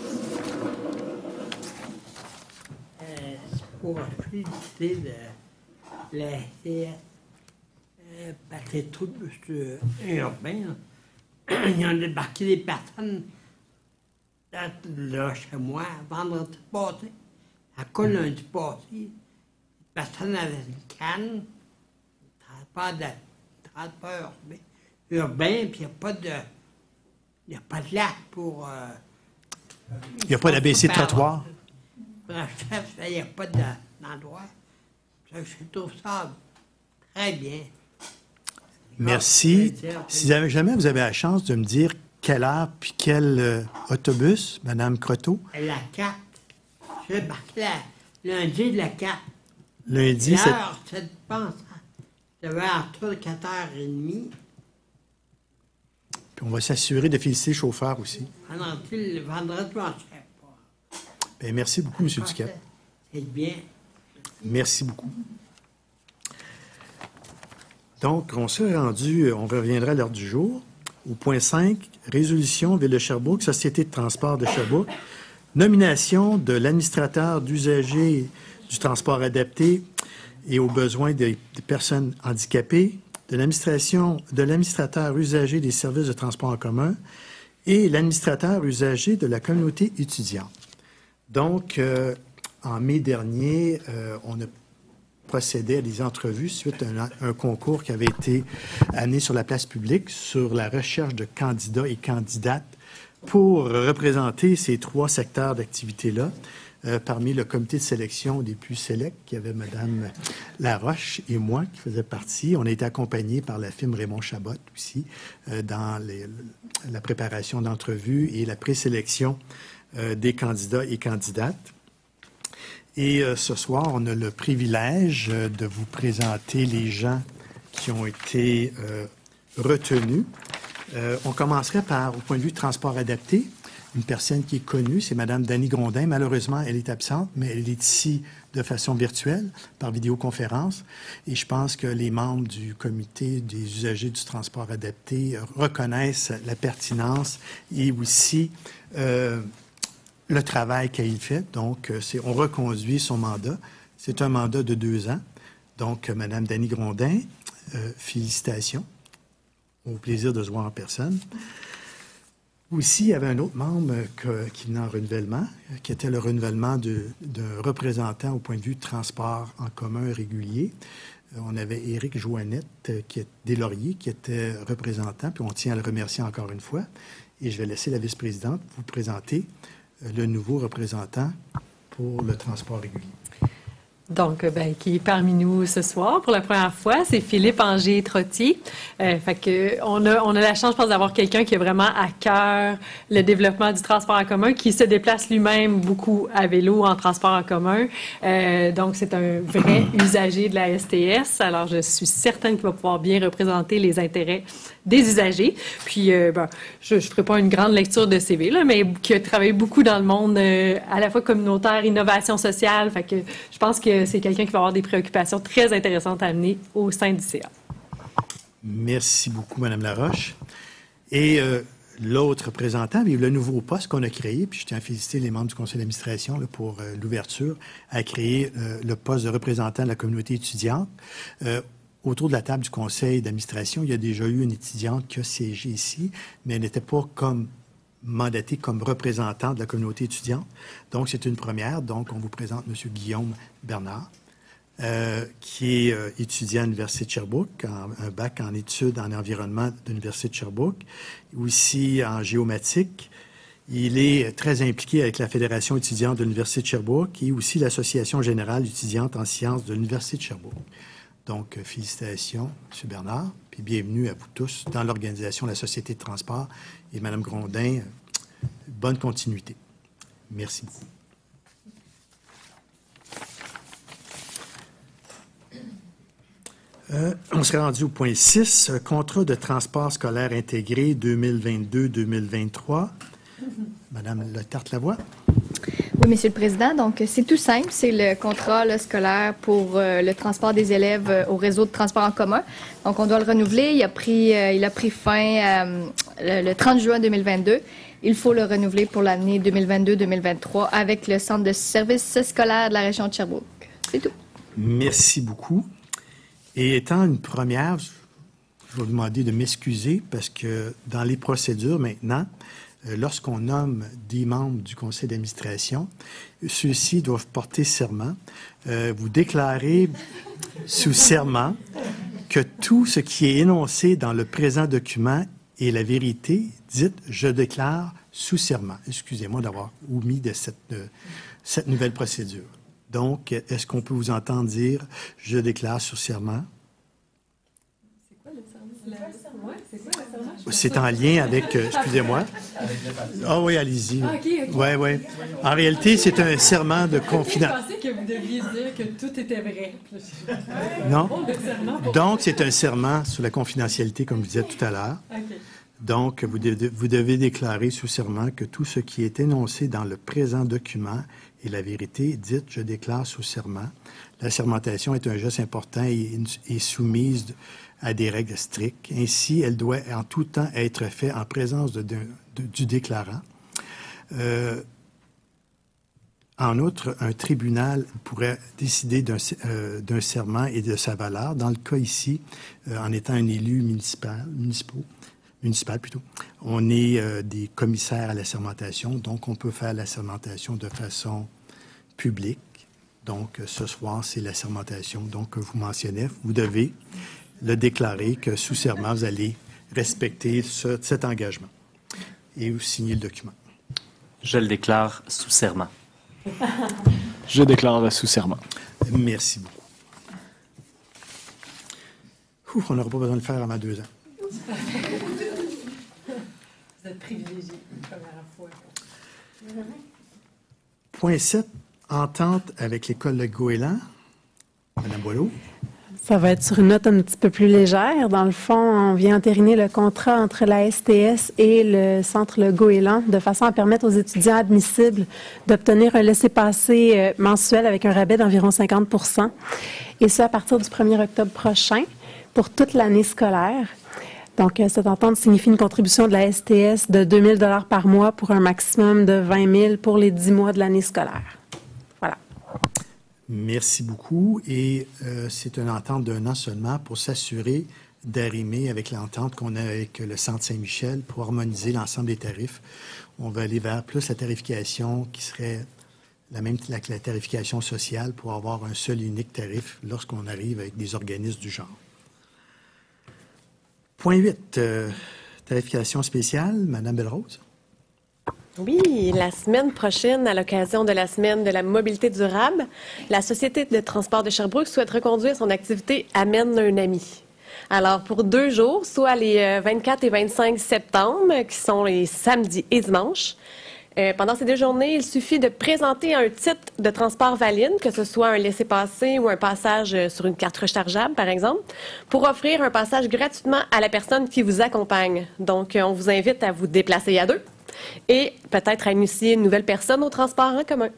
Pour féliciter la STS. Parce que tout urbain, ils ont débarqué des personnes là chez moi vendredi passé. À quoi lundi passé, les personnes avaient une canne, transport urbain, puis il n'y a pas de lac pour... il n'y a pas d'ABC de trottoir. Il n'y a pas d'endroit. Je trouve ça très bien. Merci. Ah, Si jamais vous avez la chance de me dire quelle heure puis quel autobus, Madame Croteau, La 4. Je marqué lundi de la 4. lundi, c'est... L'heure, ça te pense. Ça devait être 4h30. Puis on va s'assurer de féliciter le chauffeur aussi. Le vendredi, je ne sais pas. Bien, merci beaucoup, M. Duquette. C'est bien. Merci beaucoup. Donc, on s'est rendu, on reviendra à l'heure du jour, au point 5, résolution Ville de Sherbrooke, Société de transport de Sherbrooke, nomination de l'administrateur d'usagers du transport adapté et aux besoins des personnes handicapées, de l'administrateur usager des services de transport en commun et l'administrateur usager de la communauté étudiante. Donc, en mai dernier, on a procédé à des entrevues suite à un concours qui avait été amené sur la place publique sur la recherche de candidats et candidates pour représenter ces 3 secteurs d'activité-là. Parmi le comité de sélection des plus sélects, il y avait Mme Laroche et moi qui faisaient partie. On a été accompagnés par la firme Raymond Chabot aussi dans la préparation d'entrevues et la présélection des candidats et candidates. Et ce soir, on a le privilège de vous présenter les gens qui ont été retenus. On commencerait par, au point de vue transport adapté, une personne qui est connue, c'est Mme Dany Grondin. Malheureusement, elle est absente, mais elle est ici de façon virtuelle, par vidéoconférence. Et je pense que les membres du comité des usagers du transport adapté reconnaissent la pertinence et aussi le travail qu'elle fait. Donc, on reconduit son mandat. C'est un mandat de 2 ans. Donc, Mme Dany Grondin, félicitations. Au plaisir de se voir en personne. Aussi, il y avait un autre membre qui venait en renouvellement, qui était le renouvellement d'un représentant au point de vue de transport en commun régulier. On avait Éric Joannette, qui est des Lauriers, qui était représentant, puis on tient à le remercier encore une fois. Et je vais laisser la vice-présidente vous présenter le nouveau représentant pour le transport régulier. Donc, qui est parmi nous ce soir pour la première fois, c'est Philippe Anger-Trottier. Fait que on a la chance, je pense, d'avoir quelqu'un qui a vraiment à cœur le développement du transport en commun, qui se déplace lui-même beaucoup à vélo en transport en commun. Donc, c'est un vrai usager de la STS. Alors, je suis certaine qu'il va pouvoir bien représenter les intérêts des usagers. Puis, je ne ferai pas une grande lecture de CV, là, mais qui a travaillé beaucoup dans le monde à la fois communautaire, innovation sociale. Fait que je pense que c'est quelqu'un qui va avoir des préoccupations très intéressantes à amener au sein du CA. Merci beaucoup, Mme Laroche. Et l'autre représentant, le nouveau poste qu'on a créé, puis je tiens à féliciter les membres du conseil d'administration pour l'ouverture, à créer le poste de représentant de la communauté étudiante. Autour de la table du conseil d'administration, il y a déjà eu une étudiante qui a siégé ici, mais elle n'était pas mandatée comme représentante de la communauté étudiante. Donc, c'est une première. Donc, on vous présente M. Guillaume Bernard, qui est étudiant à l'Université de Sherbrooke, un bac en études en environnement de l'Université de Sherbrooke, aussi en géomatique. Il est très impliqué avec la Fédération étudiante de l'Université de Sherbrooke et aussi l'Association générale étudiante en sciences de l'Université de Sherbrooke. Donc, félicitations, M. Bernard, puis bienvenue à vous tous dans l'organisation de la Société de transport. Et Mme Grondin, bonne continuité. Merci beaucoup. On serait rendu au point 6, contrat de transport scolaire intégré 2022-2023. Madame Le Tarte-Lavoie. Oui, Monsieur le Président. Donc, c'est tout simple. C'est le contrat scolaire pour le transport des élèves au réseau de transport en commun. Donc, on doit le renouveler. Il a pris fin le 30 juin 2022. Il faut le renouveler pour l'année 2022-2023 avec le Centre de services scolaires de la région de Sherbrooke. C'est tout. Merci beaucoup. Et étant une première, je vais vous demander de m'excuser parce que dans les procédures maintenant, lorsqu'on nomme des membres du conseil d'administration, ceux-ci doivent porter serment. Vous déclarez sous serment que tout ce qui est énoncé dans le présent document est la vérité. Dites « Je déclare sous serment ». Excusez-moi d'avoir omis de cette nouvelle procédure. Donc, est-ce qu'on peut vous entendre dire « Je déclare sous serment ». C'est quoi C'est en lien avec... excusez-moi. Ah oui, allez-y. Ah, OK. Oui, oui. En réalité, c'est un serment de Je confidentialité. pensais que vous deviez dire que tout était vrai. Non. Oh, le serment pour- Donc, c'est un serment sur la confidentialité, comme je disais tout à l'heure. OK. Donc, vous devez déclarer sous serment que tout ce qui est énoncé dans le présent document est la vérité. Dites, je déclare sous serment. La sermentation est un geste important et soumise à des règles strictes. Ainsi, elle doit en tout temps être faite en présence du déclarant. En outre, un tribunal pourrait décider d'un serment et de sa valeur. Dans le cas ici, en étant un élu municipal plutôt, on est des commissaires à la sermentation, donc on peut faire la sermentation de façon publique. Donc, ce soir, c'est la sermentation. Donc, vous mentionnez, vous devez le déclarer que sous serment, vous allez respecter cet engagement et vous signer le document. Je le déclare sous serment. Je déclare sous serment. Merci beaucoup. On n'aura pas besoin de le faire avant 2 ans. Vous êtes privilégié la première fois. Point 7, entente avec l'école de Goéland. Madame Boileau. Ça va être sur une note un petit peu plus légère. Dans le fond, on vient entériner le contrat entre la STS et le Centre Le Goéland de façon à permettre aux étudiants admissibles d'obtenir un laissez-passer mensuel avec un rabais d'environ 50 %. Et ça à partir du 1er octobre prochain pour toute l'année scolaire. Donc, cette entente signifie une contribution de la STS de 2 000 $ par mois pour un maximum de 20 000 pour les 10 mois de l'année scolaire. Voilà. Merci beaucoup. Et c'est une entente d'un an seulement pour s'assurer d'arrimer avec l'entente qu'on a avec le Centre Saint-Michel pour harmoniser l'ensemble des tarifs. On va aller vers plus la tarification qui serait la même que la tarification sociale pour avoir un seul et unique tarif lorsqu'on arrive avec des organismes du genre. Point 8, tarification spéciale. Madame Belrose. Oui, la semaine prochaine, à l'occasion de la semaine de la mobilité durable, la Société de transport de Sherbrooke souhaite reconduire son activité Amène un ami. Alors, pour 2 jours, soit les 24 et 25 septembre, qui sont les samedis et dimanches, pendant ces 2 journées, il suffit de présenter un titre de transport valide, que ce soit un laissez-passer ou un passage sur une carte rechargeable, par exemple, pour offrir un passage gratuitement à la personne qui vous accompagne. Donc, on vous invite à vous déplacer à 2 et peut-être à initier une nouvelle personne au transport en commun.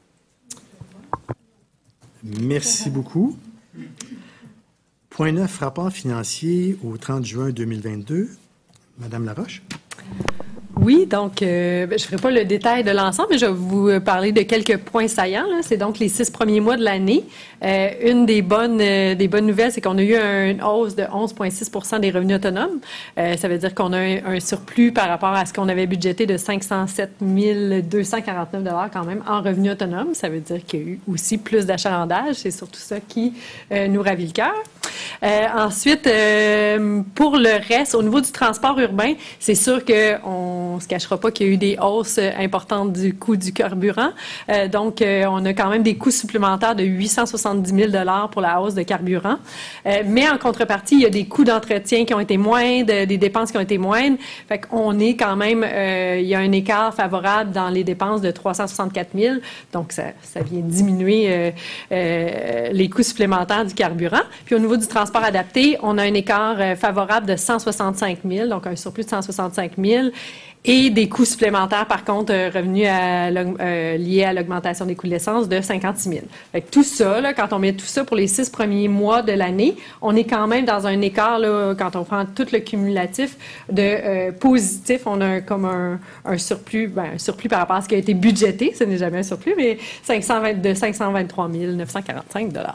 Merci beaucoup. Point 9, rapport financier au 30 juin 2022. Madame Laroche. Oui, donc je ne ferai pas le détail de l'ensemble, mais je vais vous parler de quelques points saillants. C'est donc les 6 premiers mois de l'année. Une des bonnes nouvelles, c'est qu'on a eu une hausse de 11,6 % des revenus autonomes. Ça veut dire qu'on a un surplus par rapport à ce qu'on avait budgété de 507 249 $ quand même en revenus autonomes. Ça veut dire qu'il y a eu aussi plus d'achalandage. C'est surtout ça qui nous ravit le cœur. Ensuite, pour le reste, au niveau du transport urbain, c'est sûr qu'on ne se cachera pas qu'il y a eu des hausses importantes du coût du carburant. Donc, on a quand même des coûts supplémentaires de 870 000 $ pour la hausse de carburant. Mais en contrepartie, il y a des coûts d'entretien qui ont été moindres, des dépenses qui ont été moindres. Fait qu'on est quand même, il y a un écart favorable dans les dépenses de 364 000. Donc, ça vient diminuer les coûts supplémentaires du carburant. Puis, au niveau du transport adapté, on a un écart favorable de 165 000, donc un surplus de 165 000. Et des coûts supplémentaires, par contre, revenus liés à l'augmentation des coûts de l'essence de 56 000. Fait que tout ça, là, quand on met tout ça pour les 6 premiers mois de l'année, on est quand même dans un écart, là, quand on prend tout le cumulatif, de positif. On a comme un surplus, un surplus par rapport à ce qui a été budgété, ce n'est jamais un surplus, mais de 523 945 $.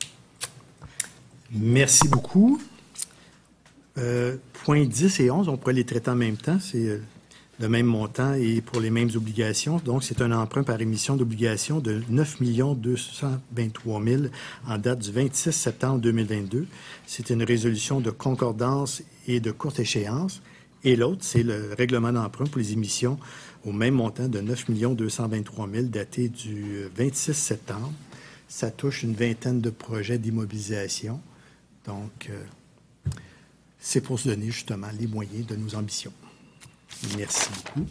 Merci beaucoup. Points 10 et 11, on pourrait les traiter en même temps. C'est le même montant et pour les mêmes obligations. Donc, c'est un emprunt par émission d'obligations de 9 223 000 en date du 26 septembre 2022. C'est une résolution de concordance et de courte échéance. Et l'autre, c'est le règlement d'emprunt pour les émissions au même montant de 9 223 000 daté du 26 septembre. Ça touche une vingtaine de projets d'immobilisation. Donc, c'est pour se donner justement les moyens de nos ambitions. Merci beaucoup.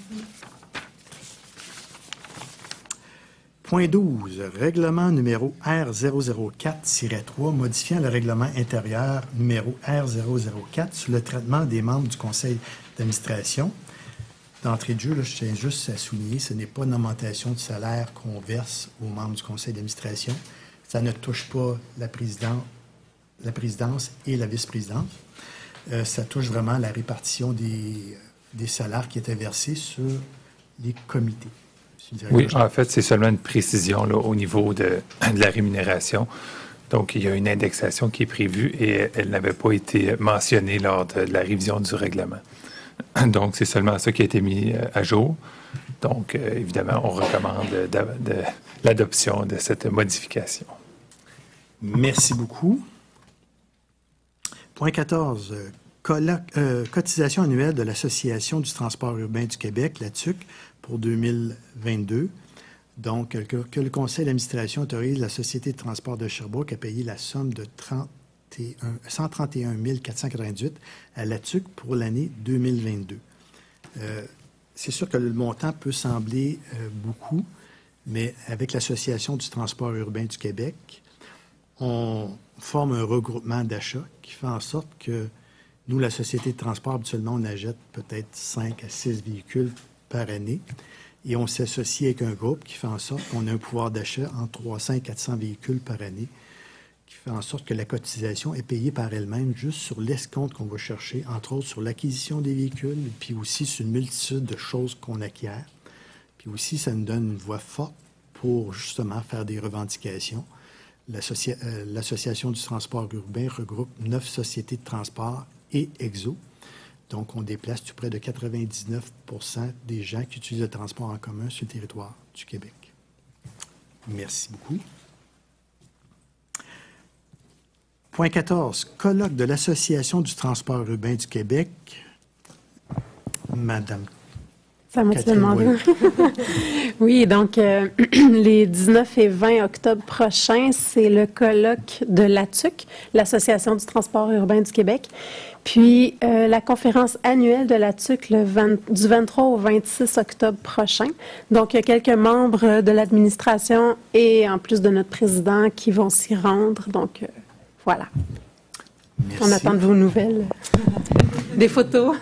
Point 12, règlement numéro R004-3, modifiant le règlement intérieur numéro R004 sur le traitement des membres du conseil d'administration. D'entrée de jeu, là, je tiens juste à souligner, ce n'est pas une augmentation de salaire qu'on verse aux membres du conseil d'administration. Ça ne touche pas la présidence et la vice-présidence. Ça touche vraiment la répartition des salaires qui étaient versés sur les comités. Oui, en fait, c'est seulement une précision là, au niveau de la rémunération. Donc, il y a une indexation qui est prévue et elle n'avait pas été mentionnée lors de la révision du règlement. Donc, c'est seulement ça qui a été mis à jour. Donc, évidemment, on recommande l'adoption de cette modification. Merci beaucoup. Point 14, cotisation annuelle de l'Association du transport urbain du Québec, la TUC, pour 2022. Donc, que le conseil d'administration autorise la Société de transport de Sherbrooke à payer la somme de 131 498 à la TUC pour l'année 2022. C'est sûr que le montant peut sembler beaucoup, mais avec l'Association du transport urbain du Québec, on forme un regroupement d'achats qui fait en sorte que nous, la Société de transport, habituellement, on achète peut-être 5 à 6 véhicules par année et on s'associe avec un groupe qui fait en sorte qu'on a un pouvoir d'achat entre 300 et 400 véhicules par année, qui fait en sorte que la cotisation est payée par elle-même juste sur l'escompte qu'on va chercher, entre autres sur l'acquisition des véhicules, puis aussi sur une multitude de choses qu'on acquiert. Puis aussi, ça nous donne une voix forte pour justement faire des revendications. L'Association du transport urbain regroupe 9 sociétés de transport et EXO. Donc, on déplace tout près de 99 % des gens qui utilisent le transport en commun sur le territoire du Québec. Merci beaucoup. Point 14, colloque de l'Association du transport urbain du Québec. Madame Ça m'a demandé. Oui, donc les 19 et 20 octobre prochains, c'est le colloque de l'ATUC, l'Association du transport urbain du Québec. Puis la conférence annuelle de l'ATUC du 23 au 26 octobre prochain. Donc, il y a quelques membres de l'administration et en plus de notre président qui vont s'y rendre. Donc, voilà. Merci. On attend de vos nouvelles. Des photos.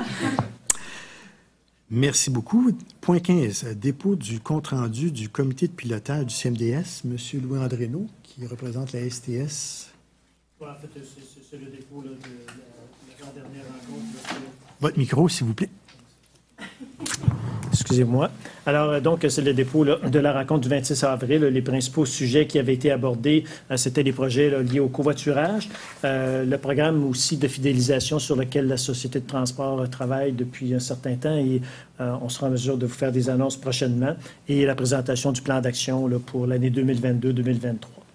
Merci beaucoup. Point 15, dépôt du compte-rendu du comité de pilotage du CMDS. Monsieur Louis-André Nault, qui représente la STS. Oui, en fait, c'est le dépôt là, de la dernière rencontre. Votre micro, s'il vous plaît. Excusez-moi. Alors, donc, c'est le dépôt là, de la rencontre du 26 avril. Les principaux sujets qui avaient été abordés, c'était les projets là, liés au covoiturage, le programme aussi de fidélisation sur lequel la Société de transport travaille depuis un certain temps et on sera en mesure de vous faire des annonces prochainement, et la présentation du plan d'action là, pour l'année 2022-2023.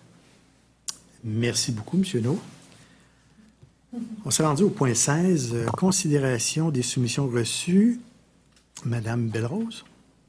Merci beaucoup, M. Nault. On s'est rendu au point 16, considération des soumissions reçues. Madame Belrose?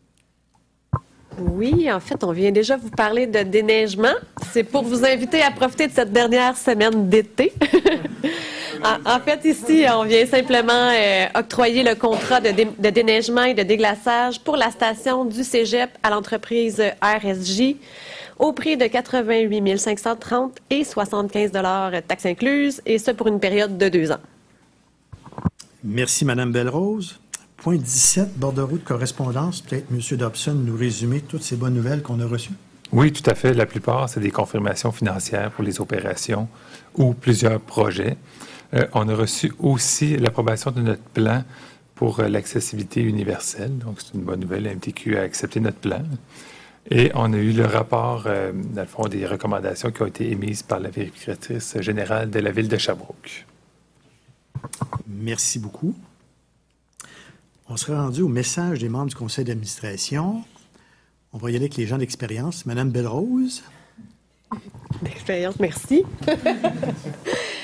Oui, en fait, on vient déjà vous parler de déneigement. C'est pour vous inviter à profiter de cette dernière semaine d'été. En fait, ici, on vient simplement octroyer le contrat de déneigement et de déglaçage pour la station du Cégep à l'entreprise RSJ au prix de 88 530 et 75 $ taxes incluses, et ce pour une période de 2 ans. Merci, Madame Belrose. Point 17, bordereau de correspondance. Peut-être M. Dobson nous résumer toutes ces bonnes nouvelles qu'on a reçues. Oui, tout à fait. La plupart, c'est des confirmations financières pour les opérations ou plusieurs projets. On a reçu aussi l'approbation de notre plan pour l'accessibilité universelle. Donc, c'est une bonne nouvelle. La MTQ a accepté notre plan. Et on a eu le rapport, dans le fond, des recommandations qui ont été émises par la vérificatrice générale de la Ville de Sherbrooke. Merci beaucoup. On sera rendu au message des membres du conseil d'administration. On va y aller avec les gens d'expérience. Madame Belrose. D'expérience, merci.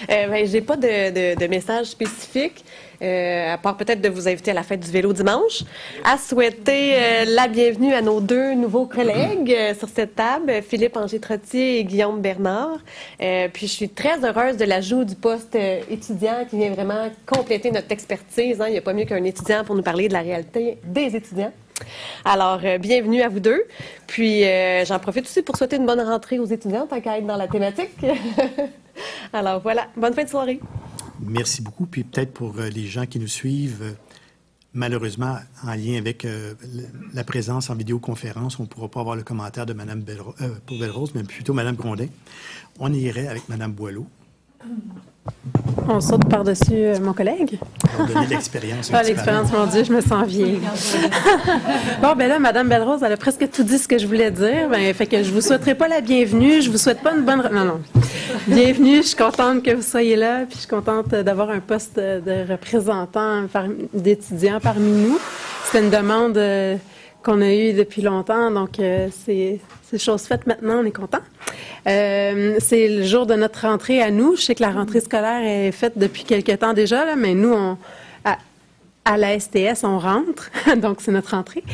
J'ai pas de message spécifique, à part peut-être de vous inviter à la fête du vélo dimanche, à souhaiter la bienvenue à nos deux nouveaux collègues sur cette table, Philippe Angers-Trottier et Guillaume Bernard. Puis je suis très heureuse de l'ajout du poste étudiant qui vient vraiment compléter notre expertise. Hein. Il n'y a pas mieux qu'un étudiant pour nous parler de la réalité des étudiants. Alors, bienvenue à vous deux. Puis, j'en profite aussi pour souhaiter une bonne rentrée aux étudiants, tant qu'à être dans la thématique. Alors, voilà. Bonne fin de soirée. Merci beaucoup. Puis, peut-être pour les gens qui nous suivent, malheureusement, en lien avec la présence en vidéoconférence, on ne pourra pas avoir le commentaire de Mme Belrose, mais plutôt Mme Grondin. On irait avec Mme Boileau. On saute par-dessus mon collègue. On va donner l'expérience. L'expérience, mon Dieu, je me sens vieille. Bon, ben là, Mme Belrose, elle a presque tout dit ce que je voulais dire. Fait que je vous souhaiterai pas la bienvenue. Je vous souhaite pas une bonne... Non. Bienvenue. Je suis contente que vous soyez là. Puis je suis contente d'avoir un poste de représentant d'étudiants parmi nous. C'était une demande qu'on a eue depuis longtemps. Donc, c'est chose faite maintenant. On est content. C'est le jour de notre rentrée à nous. Je sais que la rentrée scolaire est faite depuis quelque temps déjà, là, mais nous, à la STS, on rentre. Donc, c'est notre rentrée.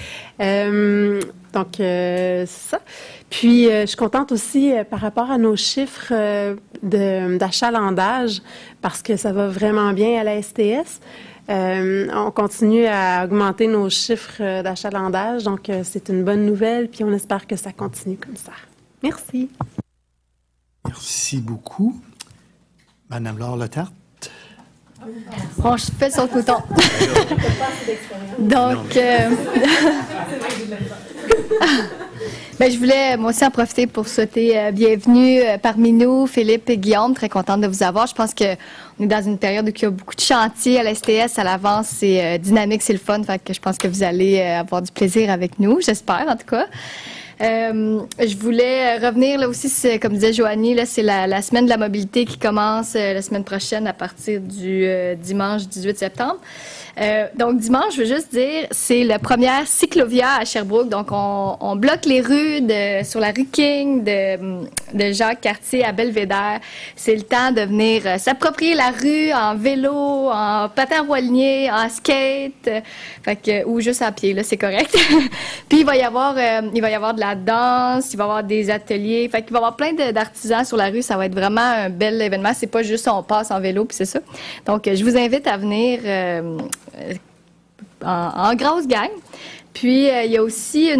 C'est ça. Puis, je suis contente aussi par rapport à nos chiffres d'achalandage, parce que ça va vraiment bien à la STS. On continue à augmenter nos chiffres d'achalandage, donc c'est une bonne nouvelle, puis on espère que ça continue comme ça. Merci. Merci beaucoup. Madame Laure Letarte. Bon, je fais sur le couton. Donc, je voulais moi aussi en profiter pour souhaiter bienvenue parmi nous, Philippe et Guillaume. Très contente de vous avoir. Je pense qu'on est dans une période où il y a beaucoup de chantiers à la STS, à l'avance. C'est dynamique, c'est le fun. Fait que je pense que vous allez avoir du plaisir avec nous, j'espère en tout cas. Je voulais revenir là aussi, comme disait Joanie, là, c'est la semaine de la mobilité qui commence la semaine prochaine à partir du dimanche 18 septembre. Donc dimanche, je veux juste dire, c'est la première cyclovia à Sherbrooke. Donc on bloque les rues sur la rue King de Jacques Cartier à Belvédère. C'est le temps de venir s'approprier la rue en vélo, en patin roulinier, en skate, ou juste à pied, là, c'est correct. Puis il va y avoir de la danse, il va y avoir des ateliers. Fait qu'il va y avoir plein d'artisans sur la rue. Ça va être vraiment un bel événement. C'est pas juste on passe en vélo, puis c'est ça. Donc, je vous invite à venir en grosse gang. Puis, il va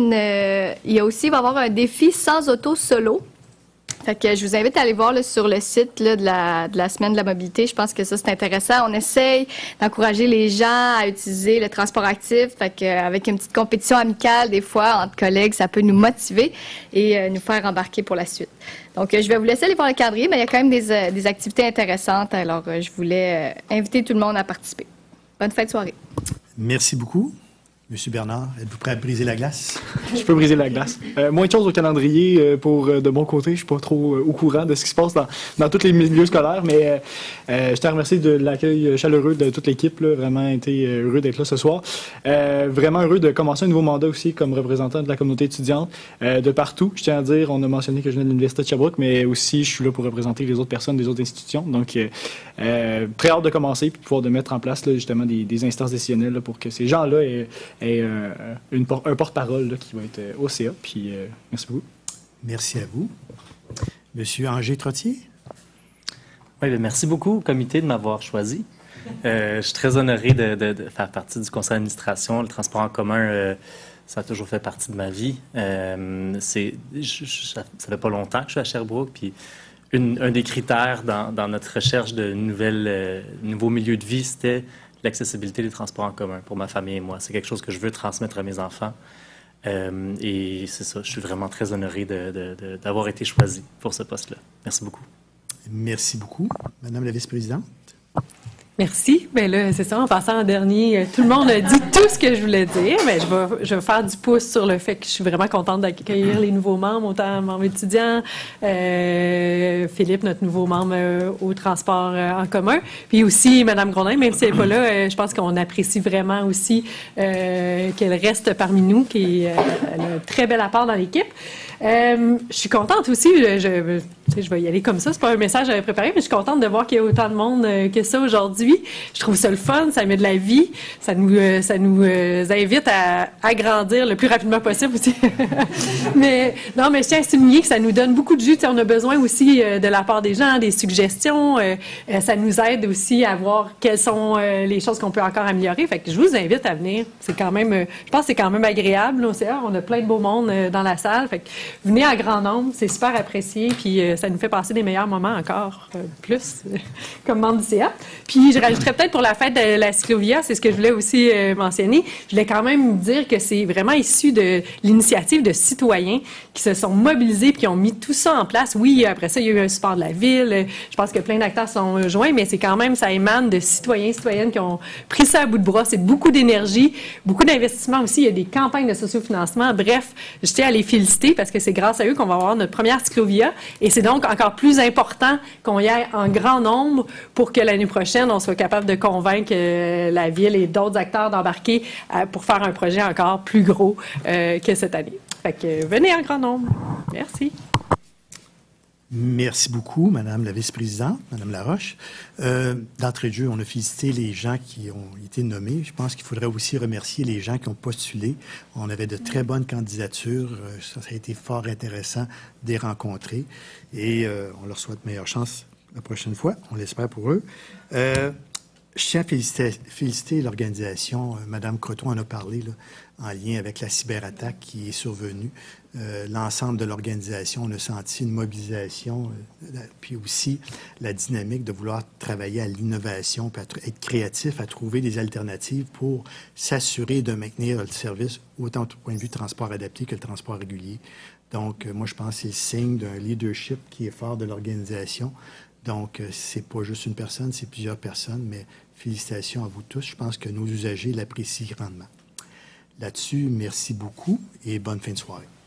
y avoir un défi sans auto solo. Fait que je vous invite à aller voir là, sur le site là, de la semaine de la mobilité. Je pense que ça, c'est intéressant. On essaye d'encourager les gens à utiliser le transport actif. Fait que, avec une petite compétition amicale, des fois, entre collègues, ça peut nous motiver et nous faire embarquer pour la suite. Donc, je vais vous laisser aller voir le calendrier, mais il y a quand même des activités intéressantes. Alors, je voulais inviter tout le monde à participer. Bonne fin de soirée. Merci beaucoup. Monsieur Bernard, êtes-vous prêt à briser la glace? Je peux briser la glace. Moins de choses au calendrier de mon côté. Je suis pas trop au courant de ce qui se passe dans tous les milieux scolaires, mais je te remercie de l'accueil chaleureux de toute l'équipe. Là. Vraiment été heureux d'être là ce soir. Vraiment heureux de commencer un nouveau mandat aussi comme représentant de la communauté étudiante de partout. Je tiens à dire, on a mentionné que je viens de l'Université de Sherbrooke, mais aussi je suis là pour représenter les autres personnes des autres institutions. Donc, très hâte de commencer et de pouvoir de mettre en place là, justement des instances décisionnelles là, pour que ces gens-là aient un porte-parole là, qui va être au CA. Puis, merci beaucoup. Merci à vous. Monsieur Angers-Trottier. Oui, bien, merci beaucoup au comité de m'avoir choisi. Je suis très honoré de faire partie du conseil d'administration. Le transport en commun, ça a toujours fait partie de ma vie. Ça fait pas longtemps que je suis à Sherbrooke. Puis un des critères dans notre recherche de nouveaux milieux de vie, c'était l'accessibilité des transports en commun pour ma famille et moi. C'est quelque chose que je veux transmettre à mes enfants. Et c'est ça, je suis vraiment très honoré d'avoir été choisi pour ce poste-là. Merci beaucoup. Merci beaucoup. Madame la vice-présidente. Merci. Bien là, c'est ça, en passant en dernier, tout le monde a dit tout ce que je voulais dire, mais je vais faire du pouce sur le fait que je suis vraiment contente d'accueillir les nouveaux membres, autant membres étudiants, Philippe, notre nouveau membre au transport en commun, puis aussi Mme Grondin, même si elle n'est pas là, je pense qu'on apprécie vraiment aussi qu'elle reste parmi nous, elle a un très bel apport dans l'équipe. Je suis contente aussi, je vais y aller comme ça. C'est pas un message que j'avais préparé, mais je suis contente de voir qu'il y a autant de monde que ça aujourd'hui. Je trouve ça le fun, ça met de la vie, ça nous invite à agrandir le plus rapidement possible aussi. mais je tiens à souligner que ça nous donne beaucoup de jus. On a besoin aussi de la part des gens, des suggestions. Ça nous aide aussi à voir quelles sont les choses qu'on peut encore améliorer. Fait que je vous invite à venir. C'est quand même, je pense que c'est quand même agréable. Là, on a plein de beaux monde dans la salle. Fait que venez en grand nombre, c'est super apprécié. Puis ça nous fait passer des meilleurs moments encore plus comme membre du CA. Puis je rajouterais peut-être pour la fête de la cyclovia, c'est ce que je voulais aussi mentionner. Je voulais quand même dire que c'est vraiment issu de l'initiative de citoyens qui se sont mobilisés puis qui ont mis tout ça en place. Oui, après ça, il y a eu un support de la ville. Je pense que plein d'acteurs sont joints, mais c'est quand même, ça émane de citoyens, citoyennes qui ont pris ça à bout de bras. C'est beaucoup d'énergie, beaucoup d'investissement aussi. Il y a des campagnes de sociofinancement. Bref, je tiens à les féliciter parce que c'est grâce à eux qu'on va avoir notre première cyclovia. Et c'est donc encore plus important qu'on y aille en grand nombre pour que l'année prochaine, on soit capable de convaincre la ville et d'autres acteurs d'embarquer pour faire un projet encore plus gros que cette année. Fait que venez en grand nombre. Merci. Merci beaucoup, Madame la vice-présidente, Madame Laroche. D'entrée de jeu, on a félicité les gens qui ont été nommés. Je pense qu'il faudrait aussi remercier les gens qui ont postulé. On avait de très bonnes candidatures. Ça a été fort intéressant de les rencontrer. Et on leur souhaite meilleure chance la prochaine fois. On l'espère pour eux. Je tiens à féliciter l'organisation. Madame Croteau en a parlé là, en lien avec la cyberattaque qui est survenue. L'ensemble de l'organisation, on a senti une mobilisation, puis aussi la dynamique de vouloir travailler à l'innovation, puis être créatif, à trouver des alternatives pour s'assurer de maintenir le service autant du point de vue transport adapté que le transport régulier. Donc, moi, je pense que c'est le signe d'un leadership qui est fort de l'organisation. Donc, c'est pas juste une personne, c'est plusieurs personnes, mais félicitations à vous tous. Je pense que nos usagers l'apprécient grandement. Là-dessus, merci beaucoup et bonne fin de soirée.